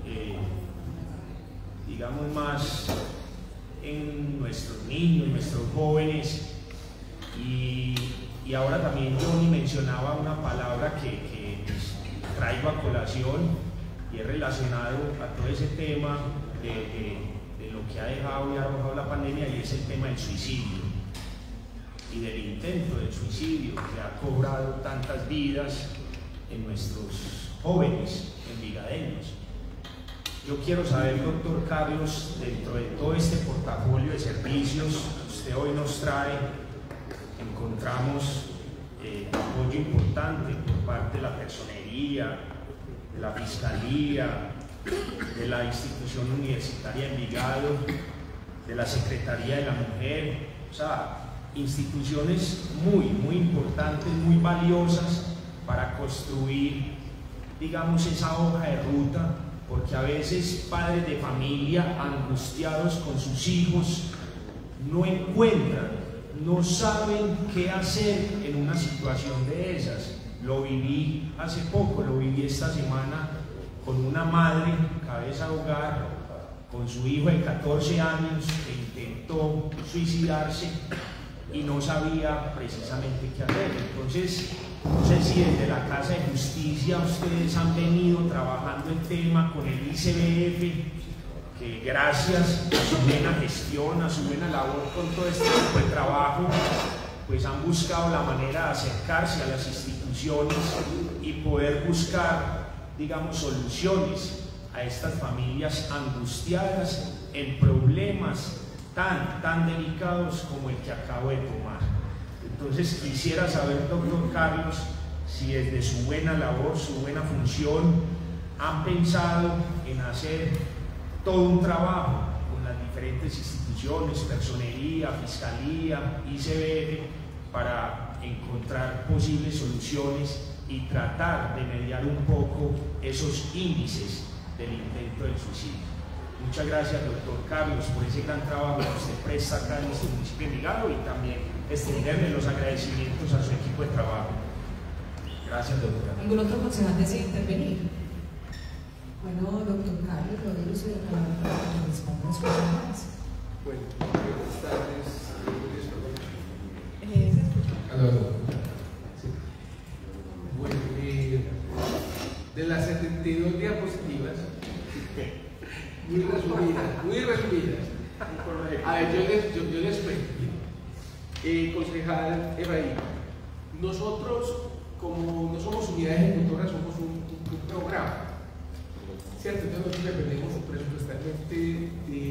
S6: digamos, más en nuestros niños, nuestros jóvenes, y ahora también Johnny mencionaba una palabra que traigo a colación y es relacionado a todo ese tema de lo que ha dejado y ha arrojado la pandemia, y es el tema del suicidio y del intento del suicidio que ha cobrado tantas vidas en nuestros jóvenes envigadeños. Yo quiero saber, doctor Carlos, dentro de todo este portafolio de servicios que usted hoy nos trae, encontramos apoyo importante por parte de la personería, de la fiscalía, de la institución universitaria Envigado, de la Secretaría de la Mujer, o sea, instituciones muy importantes, muy valiosas para construir, digamos, esa hoja de ruta, porque a veces padres de familia angustiados con sus hijos no encuentran, no saben qué hacer en una situación de esas. Lo viví hace poco, lo viví esta semana con una madre, cabeza de hogar, con su hijo de 14 años que intentó suicidarse y no sabía precisamente qué hacer. Entonces, no sé si desde la Casa de Justicia ustedes han venido trabajando el tema con el ICBF, que gracias a su buena gestión, a su buena labor con todo este tipo de trabajo, pues han buscado la manera de acercarse a las instituciones y poder buscar, digamos, soluciones a estas familias angustiadas en problemas tan delicados como el que acabo de tomar. Entonces quisiera saber, doctor Carlos, si desde su buena labor, su buena función, han pensado en hacer todo un trabajo con las diferentes instituciones, personería, fiscalía, ICBF, para encontrar posibles soluciones y tratar de mediar un poco esos índices del intento del suicidio. Muchas gracias, doctor Carlos, por ese gran trabajo que usted presta acá en nuestro municipio de Envigado, y también extenderle los agradecimientos a su equipo de trabajo. Gracias, doctora.
S1: ¿Algún otro concejal desea intervenir? Bueno, doctor Carlos, lo doy uso de la palabra para que responda a sus preguntas.
S9: Bueno, buenas tardes. Bueno, de las 72 diapositivas, muy resumidas. A ver, yo les cuento. Concejal Efraín, nosotros, como no somos unidad ejecutora, somos un programa, ¿cierto? Entonces nosotros dependemos presupuestalmente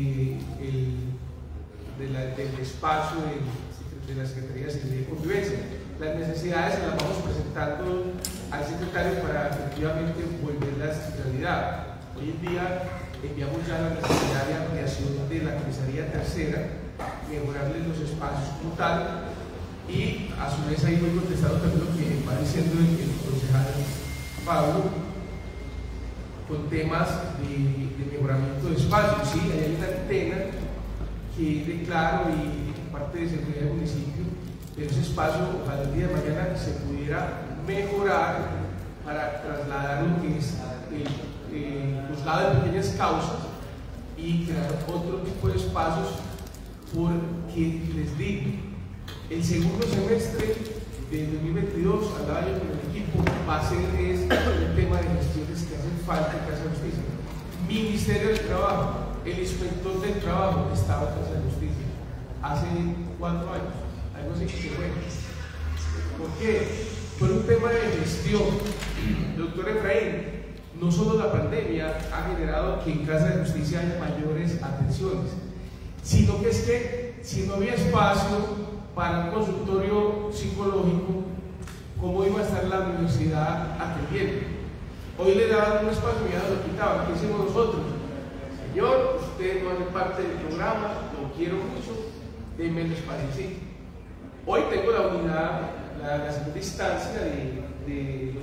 S9: del espacio de la Secretaría de Seguridad y Convivencia. Las necesidades se las vamos presentando al secretario para efectivamente volverlas realidad. Hoy en día enviamos ya la necesidad de ampliación de la comisaría tercera, mejorarles los espacios como tal, y a su vez ahí voy contestando también lo que va diciendo el concejal Pablo con temas de mejoramiento de espacios. Sí, hay una antena que es de Claro y parte de seguridad del municipio, pero ese espacio ojalá el día de mañana se pudiera mejorar para trasladar lo que es los lados de pequeñas causas y crear otro tipo de espacios, porque les digo, el segundo semestre de 2022, hablaba yo con el equipo, va a ser el tema de gestiones que hacen falta en Casa de Justicia. Ministerio del Trabajo, el inspector del trabajo estaba en Casa de Justicia hace 4 años, algo así que fue. ¿Por qué? Por un tema de gestión. Doctor Efraín, no solo la pandemia ha generado que en Casa de Justicia haya mayores atenciones, sino que es que si no había espacio para un consultorio psicológico, ¿cómo iba a estar la universidad atendiendo? Hoy le daban un espacio y ya lo quitaban. ¿Qué hicimos nosotros? Señor, usted no hace parte del programa, lo quiero mucho, denme el espacio. Sí. Hoy tengo la unidad, la segunda instancia de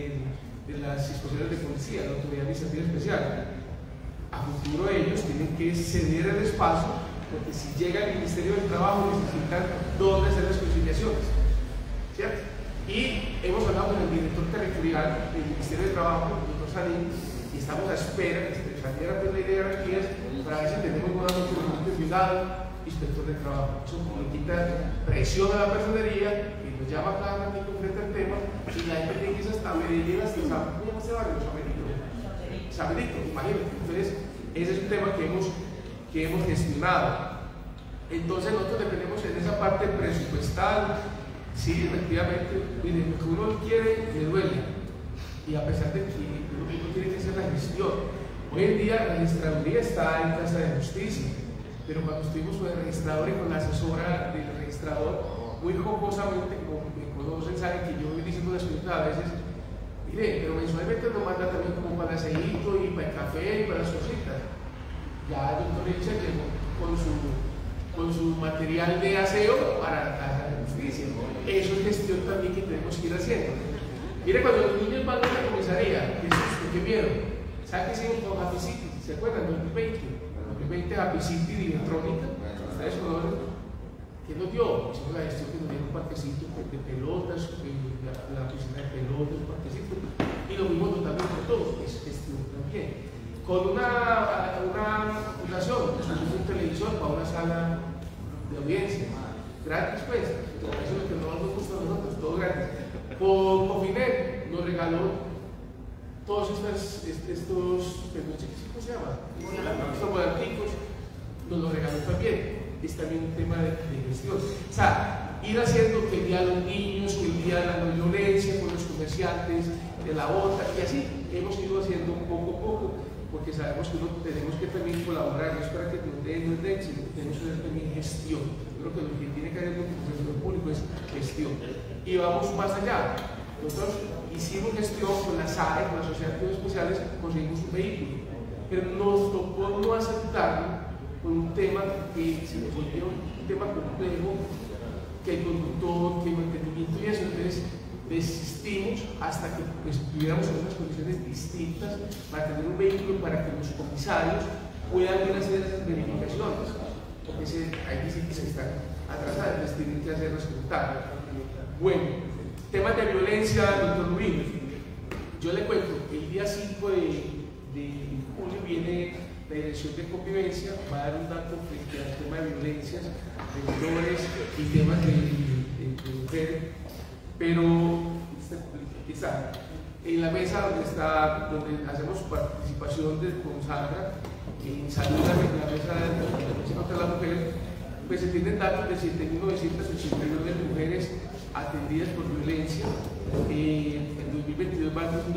S9: las inspecciones de policía, la autoridad administrativa especial. A futuro ellos tienen que ceder el espacio, porque si llega el Ministerio del Trabajo necesitan dónde hacer las conciliaciones, ¿cierto? Y hemos hablado con el director territorial del Ministerio del Trabajo, el doctor Sanín, y estamos a espera que se saliera la ley de garantías para ver si tenemos nuevamente un privado inspector de trabajo. Eso le quita presión a la personería y nos llama cada ratito frente al tema y la gente tiene que irse hasta Medellín, hasta ese barrio, Saberito, imagínate. Entonces, ese es un tema que hemos gestionado. Entonces, nosotros dependemos en esa parte presupuestal. Sí, efectivamente, miren, lo que uno quiere le duele. Y a pesar de que uno tiene que hacer la gestión. Hoy en día la registraduría está en Casa de Justicia, pero cuando estuvimos con el registrador y con la asesora del registrador, muy jocosamente, como me conocen, saben que yo voy diciendo las cosas a veces, mire, pero mensualmente nos manda también como para el aceite y para el café y para las cositas. Ya el doctor Richard llegó con su material de aseo para Casa de Justicia. Eso es gestión también que tenemos que ir haciendo. Mire, cuando los niños van a la comisaría, ¿qué susto, qué miedo? ¿Saben qué hicimos con Happy City? ¿Se acuerdan? 2020 Happy City de electrónica. ¿Ustedes conocen? ¿Qué nos dio? Hicimos la gestión que nos dio un parquecito de pelotas, la piscina de pelotas, un parquecito. Y lo mismo totalmente por todos. Es gestión también. Con una fundación, un televisor para una sala de audiencia. Gratis, pues. Eso es lo que nos gusta a nosotros, todo gratis. Con Cofinet nos regaló todos estos peluches, ¿cómo se llama? Estos volanticos, nos lo regaló también. Es también un tema de gestión. O sea, ir haciendo que el día de los niños, que el día de la no violencia con los comerciantes, de la OTA, y así hemos ido haciendo poco a poco, porque sabemos que tenemos que también colaborar, no es para que nos den éxito, tenemos que hacer también gestión. Yo creo que lo que tiene que hacer el sector público es gestión. Y vamos más allá. Nosotros hicimos gestión con la SAE, con la Sociedad de Activos Especiales, conseguimos un vehículo, pero nos tocó no aceptarlo con un tema que se nos volvió un tema complejo, que el conductor, que el mantenimiento y eso. Entonces desistimos hasta que estuviéramos en unas condiciones distintas para tener un vehículo para que los comisarios puedan ir a hacer esas verificaciones, porque hay que decir que se están atrasados, les tienen que hacer resultados. Bueno, temas de violencia, doctor Rubino. Yo le cuento, el día 5 de julio viene la Dirección de Convivencia, va a dar un dato frente al tema de violencias, de menores y temas de mujeres, pero está en la mesa donde hacemos participación con Sandra, en salud, en la mesa contra las mujeres, pues se tienen datos de 7.989 mujeres atendidas por violencia. En 2022 van 2.445.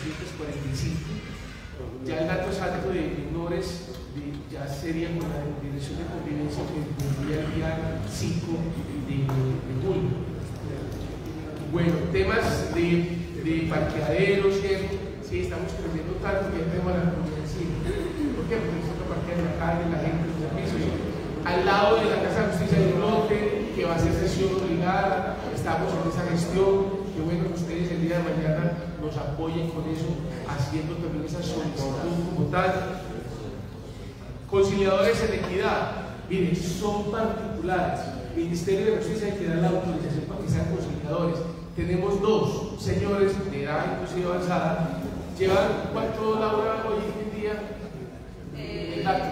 S9: Ya el dato exacto de menores ya sería con la Dirección de Convivencia que tendría el día 5 de julio. Bueno, temas de parqueaderos, sí, estamos creciendo tanto que el tema de la convivencia. ¿Por qué? Porque nosotros parquean en la calle, la gente, los servicios. Al lado de la Casa de Justicia hay un lote que va a ser sesión obligada, estamos en esa gestión. Qué bueno que ustedes el día de mañana nos apoyen con eso, haciendo también esa solicitud como tal. Conciliadores en equidad, miren, son particulares. El Ministerio de Justicia hay que dar la autorización para que sean conciliadores. Tenemos dos señores de edad inclusive avanzada. ¿Llevan cuánto, Laura, hoy en día? El dato.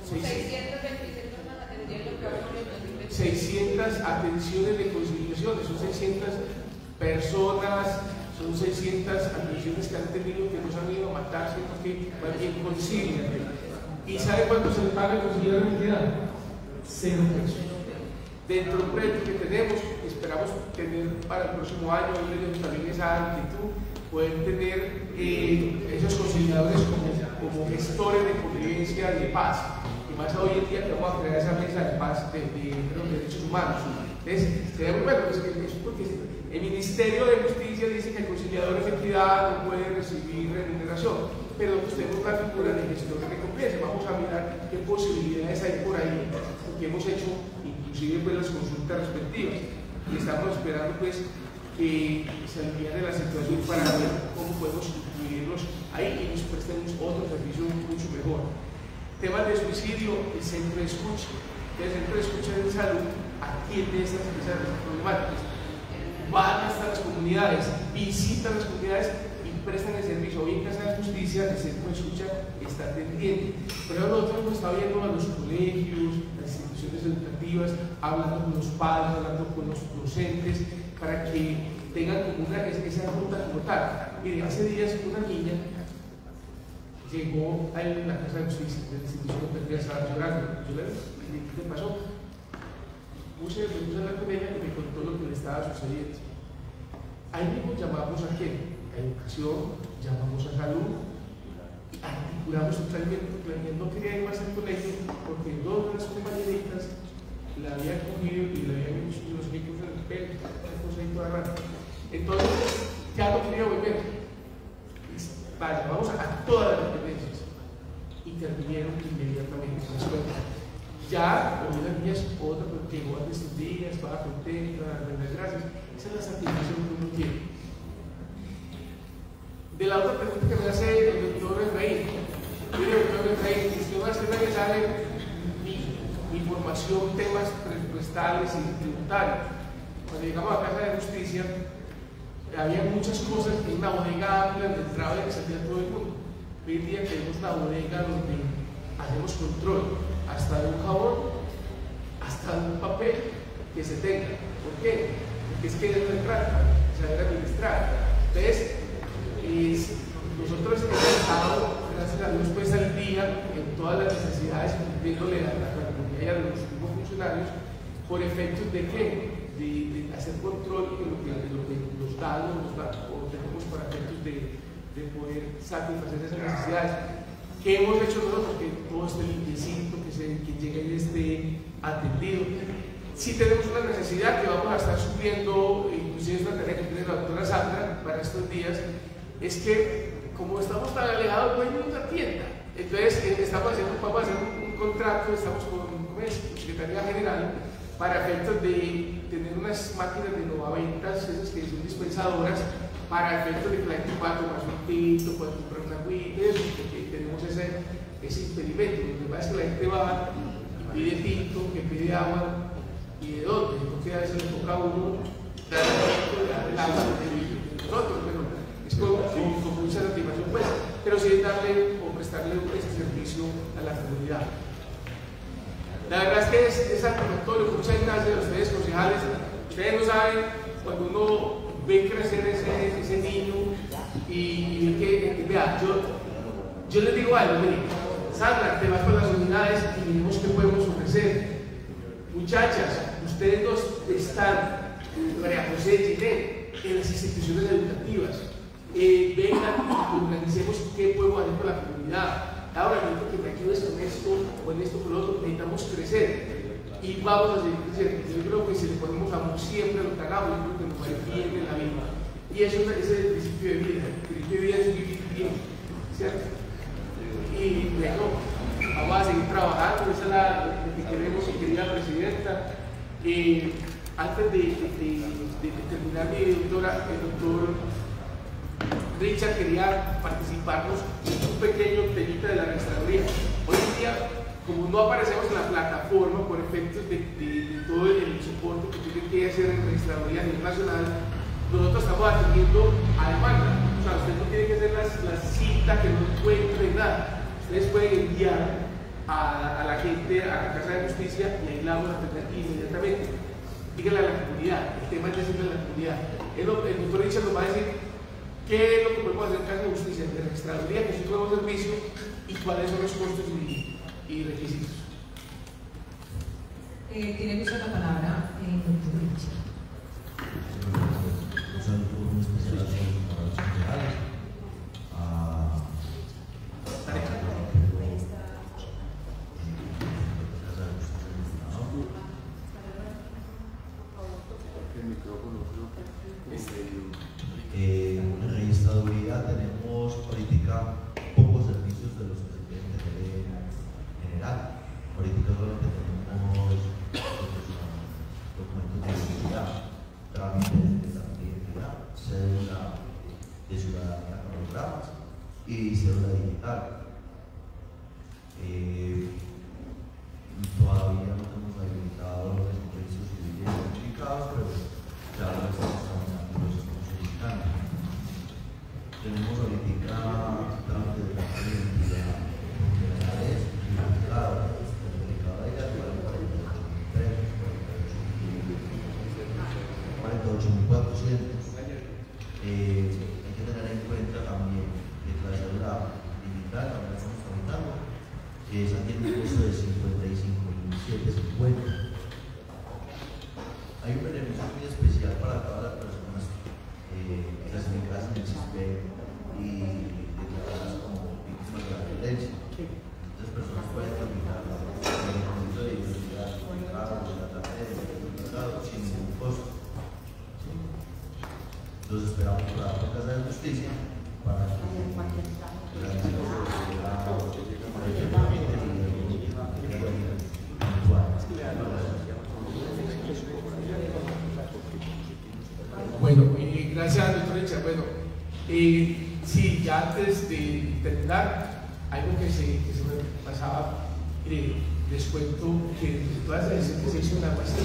S9: 600 atenciones de conciliación, son 600 personas, son 600 atenciones que han tenido que nos han ido a matar, que más bien concilian. ¿Y sabe cuánto se le paga el conciliador en entidad? 0 pesos. Dentro del proyecto que tenemos es esperamos tener para el próximo año, también esa actitud, poder tener esos conciliadores como gestores de convivencia y de paz. Y más hoy en día que vamos a crear esa mesa de paz de los derechos humanos. Entonces, sería muy bueno, pues, porque el Ministerio de Justicia dice que el conciliador de equidad no puede recibir remuneración, pero pues tenemos una figura de gestor de recompensa. Vamos a mirar qué posibilidades hay por ahí, porque hemos hecho inclusive pues, las consultas respectivas y estamos esperando pues que se aliviane la situación para ver cómo podemos incluirlos ahí y nos prestemos otro servicio mucho mejor. Temas de suicidio, el centro de escucha. El centro de escucha de salud atiende estas problemáticas. Van hasta las comunidades, visitan las comunidades y prestan el servicio. Hoy en Casa de Justicia, el centro de escucha está atendiendo. Pero nosotros hemos estado viendo a los colegios, las instituciones educativas, hablando con los padres, hablando con los docentes, para que tengan como esa ruta como tal. Mire, hace días una niña llegó a la Casa de Justicia de la institución educativa, estaba llorando. Yo le dije, ¿qué te pasó? Me puse a hablar con ella y me contó lo que le estaba sucediendo. Ahí mismo llamamos a qué? A educación, llamamos a salud, articulamos totalmente, porque la niña no quería ir más al colegio porque dos de las compañeritas la habían cogido y le habían hecho los micros en el pelo, una cosa ahí toda rara. Entonces, ya no quería volver. Vaya, vamos a todas las dependencias. Intervinieron inmediatamente en la escuela. Ya, como una niña es otra, porque llegó hace estos días, estaba contenta, las gracias. Esa es la satisfacción que uno tiene. De la otra pregunta que me hace el doctor Efraín. Mire, doctor Efraín, usted va a hacer que sabe mi formación, temas presupuestales y tributarios. Cuando llegamos a la Casa de Justicia, había muchas cosas en una bodega amplia donde entraba y salía todo el mundo. Hoy en día tenemos una bodega donde hacemos control, hasta de un jabón, hasta de un papel que se tenga. ¿Por qué? Porque es que es de trata, saber administrar. Entonces, nosotros hemos estado, gracias a Dios, pues al día en todas las necesidades, cumpliéndole a la comunidad de los mismos funcionarios, por efectos de qué? De hacer control de lo que los datos o tenemos para efectos de poder satisfacer esas necesidades. ¿Qué hemos hecho nosotros? Que todo esté limpiecito, que llegue y esté atendido. Si tenemos una necesidad que vamos a estar supliendo, inclusive es una tarea que tiene la doctora Sandra para estos días, es que como estamos tan alejados no hay ninguna tienda. Entonces vamos a hacer un contrato, estamos con Secretaría General para efectos de tener unas máquinas de novaventas, esas que son dispensadoras, para efectos de que la gente pueda tomar su tinto, pueda comprar una agüita, porque tenemos ese experimento. Lo que pasa es que la gente va y pide tinto, que pide agua, y de dónde, porque a veces le toca a uno dar el agua de nosotros, pero es con mucha satisfacción, pues, pero sí es darle o prestarle ese servicio a la comunidad. La verdad es que es satisfactorio. Muchas gracias a ustedes, concejales. Ustedes no saben, cuando uno ve crecer ese niño y ve que, vea, yo les digo algo, miren, Sandra, te vas con las unidades y miremos qué podemos ofrecer. Muchachas, ustedes dos están, María José Giné, en las instituciones educativas. Vengan y organicemos qué podemos hacer con la comunidad. Ahora, necesito que me ayudes con esto o en esto con lo otro, necesitamos crecer y vamos a seguir creciendo. Yo creo que si le ponemos amor siempre a lo que hagamos, yo creo que nos va a ir bien en la vida. Y eso es el principio de vida. El principio de vida es vivir bien, ¿cierto? Y bueno, vamos a seguir trabajando, esa es lo que queremos, querida presidenta. Antes de terminar mi doctora, el doctor Richard quería participarnos en un pequeño temita de la registraduría. Hoy en día, como no aparecemos en la plataforma por efectos de todo el soporte que tiene que hacer en registraduría a nivel nacional, nosotros estamos atendiendo a demanda. O sea, usted no tiene que hacer la cita que no encuentre nada. Ustedes pueden enviar a la gente a la Casa de Justicia y ahí la vamos a atender inmediatamente. Díganle a la comunidad, el tema es decirle a la comunidad. El doctor Richard nos va a decir qué es lo que podemos hacer en Casa de Justicia de registraduría, que es un nuevo servicio y cuáles son los costos y requisitos.
S1: Tiene usted la palabra, doctor Richard.
S7: programas y cédula digital. Todavía no hemos habilitado los servicios civiles certificados, pero ya lo estamos trabajando, lo estamos solicitando. Tenemos ahorita trámite de la identidad propiedades certificado, certificado de gas para 48.400. Hay que tener en cuenta también que la cédula digital, ahora estamos tramitando, esa tiene un costo de 55.750. Hay un beneficio muy especial para todas las personas clasificadas en el CISBEN y declaradas como víctimas de la violencia. Estas personas pueden tramitar el reconocimiento de identidad, certificado, de la tarjeta de certificado sin ningún costo. Los esperamos por la Casa de Justicia para que
S9: Bueno, gracias, doctor Richard. Bueno, sí, ya antes de terminar, algo que se me pasaba, les cuento que de todas las veces que se hizo una muestra,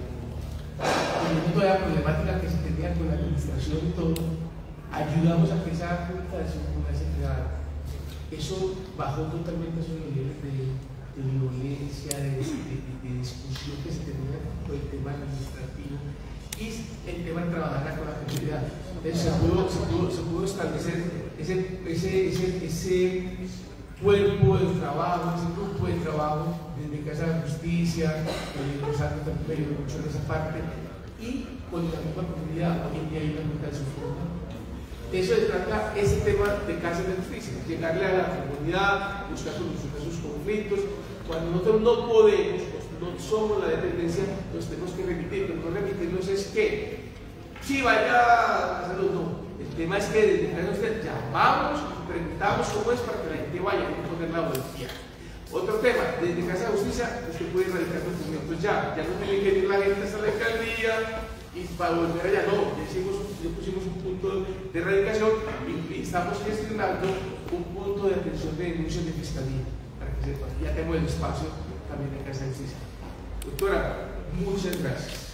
S9: toda la problemática que se tenía con la administración y todo, ayudamos a que esa junta de seguridad se creara. Eso bajó totalmente esos niveles de violencia, de discusión que se tenía por el tema administrativo y el tema de trabajar con la comunidad. Entonces se pudo establecer ese cuerpo de trabajo, ese grupo de trabajo desde Casa de Justicia, Rosario también me ayudó mucho en esa parte, y con la misma comunidad. Hoy en día hay una junta de soporte. Eso se trata, ese tema de Casa de Justicia, llegarle a la comunidad, buscar soluciones a sus conflictos. Cuando nosotros no podemos, no somos la dependencia, nos tenemos que remitirnos. No remitirnos es que, si vaya a salud, no. El tema es que desde Casa de Justicia llamamos y preguntamos cómo es para que la gente vaya a poner la voluntad. Otro tema, desde Casa de Justicia, usted puede erradicar documentos ya no tiene que ir la gente hasta la alcaldía y para volver allá, no, ya pusimos un punto de erradicación y estamos gestionando un punto de atención de denuncias de fiscalía, para que sepan, ya tenemos el espacio también en Casa de Justicia. Doctora, muchas gracias.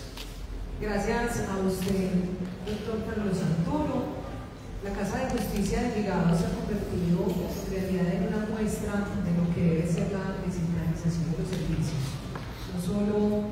S1: Gracias a usted, doctor Carlos Arturo. La Casa de Justicia de Envigado se ha convertido en realidad en una muestra de lo que debe ser la descentralización de los servicios. No solo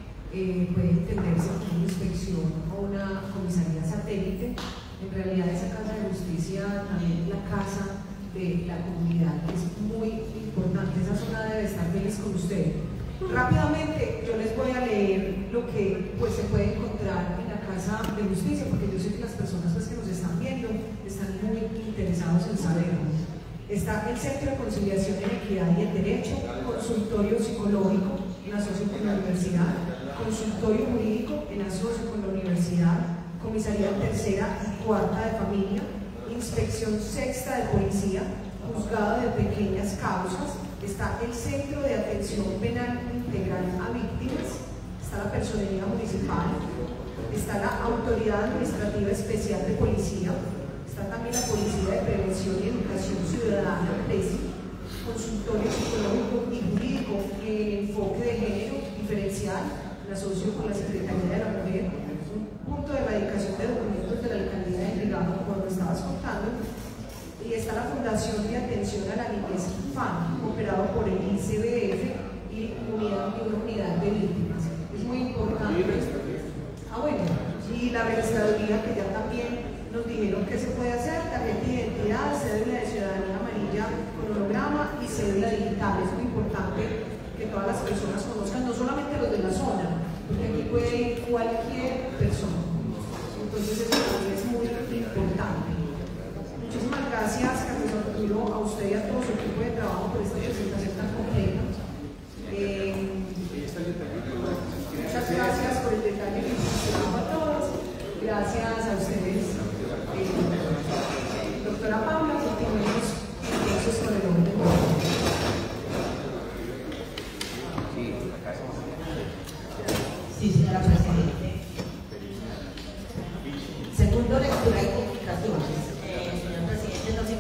S1: puede entenderse como una inspección o una comisaría satélite, en realidad esa Casa de Justicia también es la casa de la comunidad, que es muy importante. Esa zona debe estar feliz con usted. Rápidamente yo les voy a leer lo que se puede encontrar en la Casa de Justicia, porque yo sé que las personas que nos están viendo están muy interesados en saberlo. Está el Centro de Conciliación en Equidad y en Derecho, consultorio psicológico en asocio con la universidad, consultorio jurídico en asocio con la universidad, comisaría tercera y cuarta de familia, inspección sexta de policía, juzgado de pequeñas causas. Está el Centro de Atención Penal Integral a Víctimas, está la Personería Municipal, está la Autoridad Administrativa Especial de Policía, está también la Policía de Prevención y Educación Ciudadana, PRESI, consultorio psicológico y jurídico en enfoque de género diferencial, en asocio con la Secretaría de la Mujer, un punto de erradicación de documentos de la Alcaldía de Envigado, como lo estabas contando. Y está la Fundación de Atención a la Niñez FAN, operado por el ICBF y una unidad de víctimas. Es muy importante. Bueno, y la registraduría, que ya también nos dijeron que se puede hacer, tarjeta de identidad, cédula de ciudadanía amarilla con holograma y cédula digital. Es muy importante que todas las personas conozcan, no solamente los de la zona, porque aquí puede ir cualquier persona. Entonces eso también es muy importante. Muchísimas gracias, Carlos Arturo, a usted y a todo su equipo de trabajo por esta presentación tan completa. Muchas gracias por el detalle que hicieron a todos. Gracias a ustedes, doctor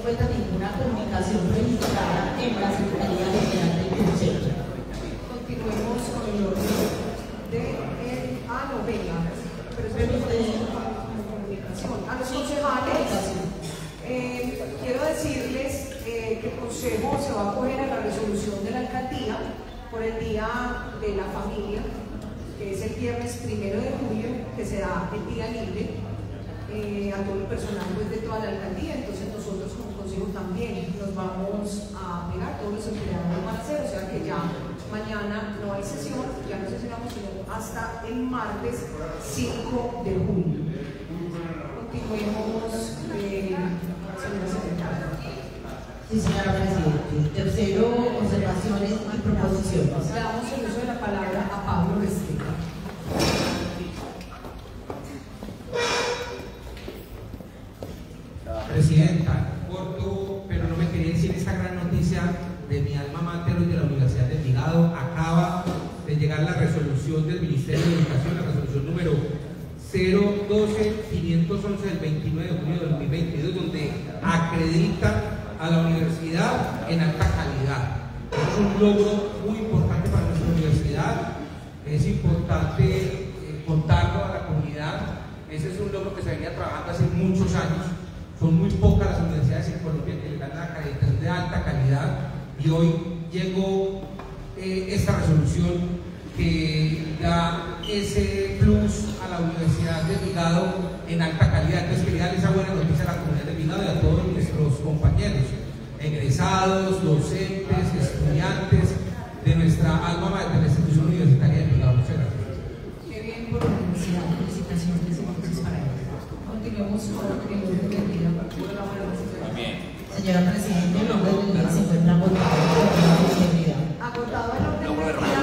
S2: encuentra ninguna comunicación registrada en la Secretaría General del Consejo.
S1: Continuemos con el orden de venga, pero comunicación. A los concejales, quiero decirles que el Consejo se va a acoger a la resolución de la alcaldía por el Día de la Familia, que es el viernes 1 de julio, que se da el día libre a todo el personal pues, de toda la alcaldía. Entonces nosotros como Consejo también nos vamos a pegar, todos los empleados van a hacer, o sea que ya mañana no hay sesión, ya no sesionamos sino hasta el martes 5 de julio. Continuemos, señora secretaria.
S2: Sí, señora Presidente. Tercero, observaciones y proposiciones.
S1: Le damos el uso de la palabra a Pablo Restrepo.
S12: Presidenta, corto, pero no me quería decir esta gran noticia de mi alma mater y de la Universidad de Envigado. Acaba de llegar la resolución del Ministerio de Educación, la resolución número 012-511 del 29 de junio de 2022, donde acredita a la universidad en alta calidad. Es un logro muy importante para nuestra universidad, es importante contarlo a la comunidad. Ese es un logro que se venía trabajando hace muchos años. Son muy pocas las universidades en Colombia que le dan la acreditación de alta calidad y hoy llegó esta resolución que da ese plus a la Universidad de Envigado en alta calidad. Entonces quería darle esa buena noticia a la comunidad de Envigado y a todos nuestros compañeros, egresados, docentes, estudiantes de nuestra alma mater, de la institución universitaria de Envigado. Muchas gracias.
S1: Qué bien por la universidad. Felicitaciones entonces para ellos. Continuemos con el orden del día.
S2: Señora Presidenta, el nombre del día se encuentra agotado por la posibilidad.
S1: Agotado el orden del día.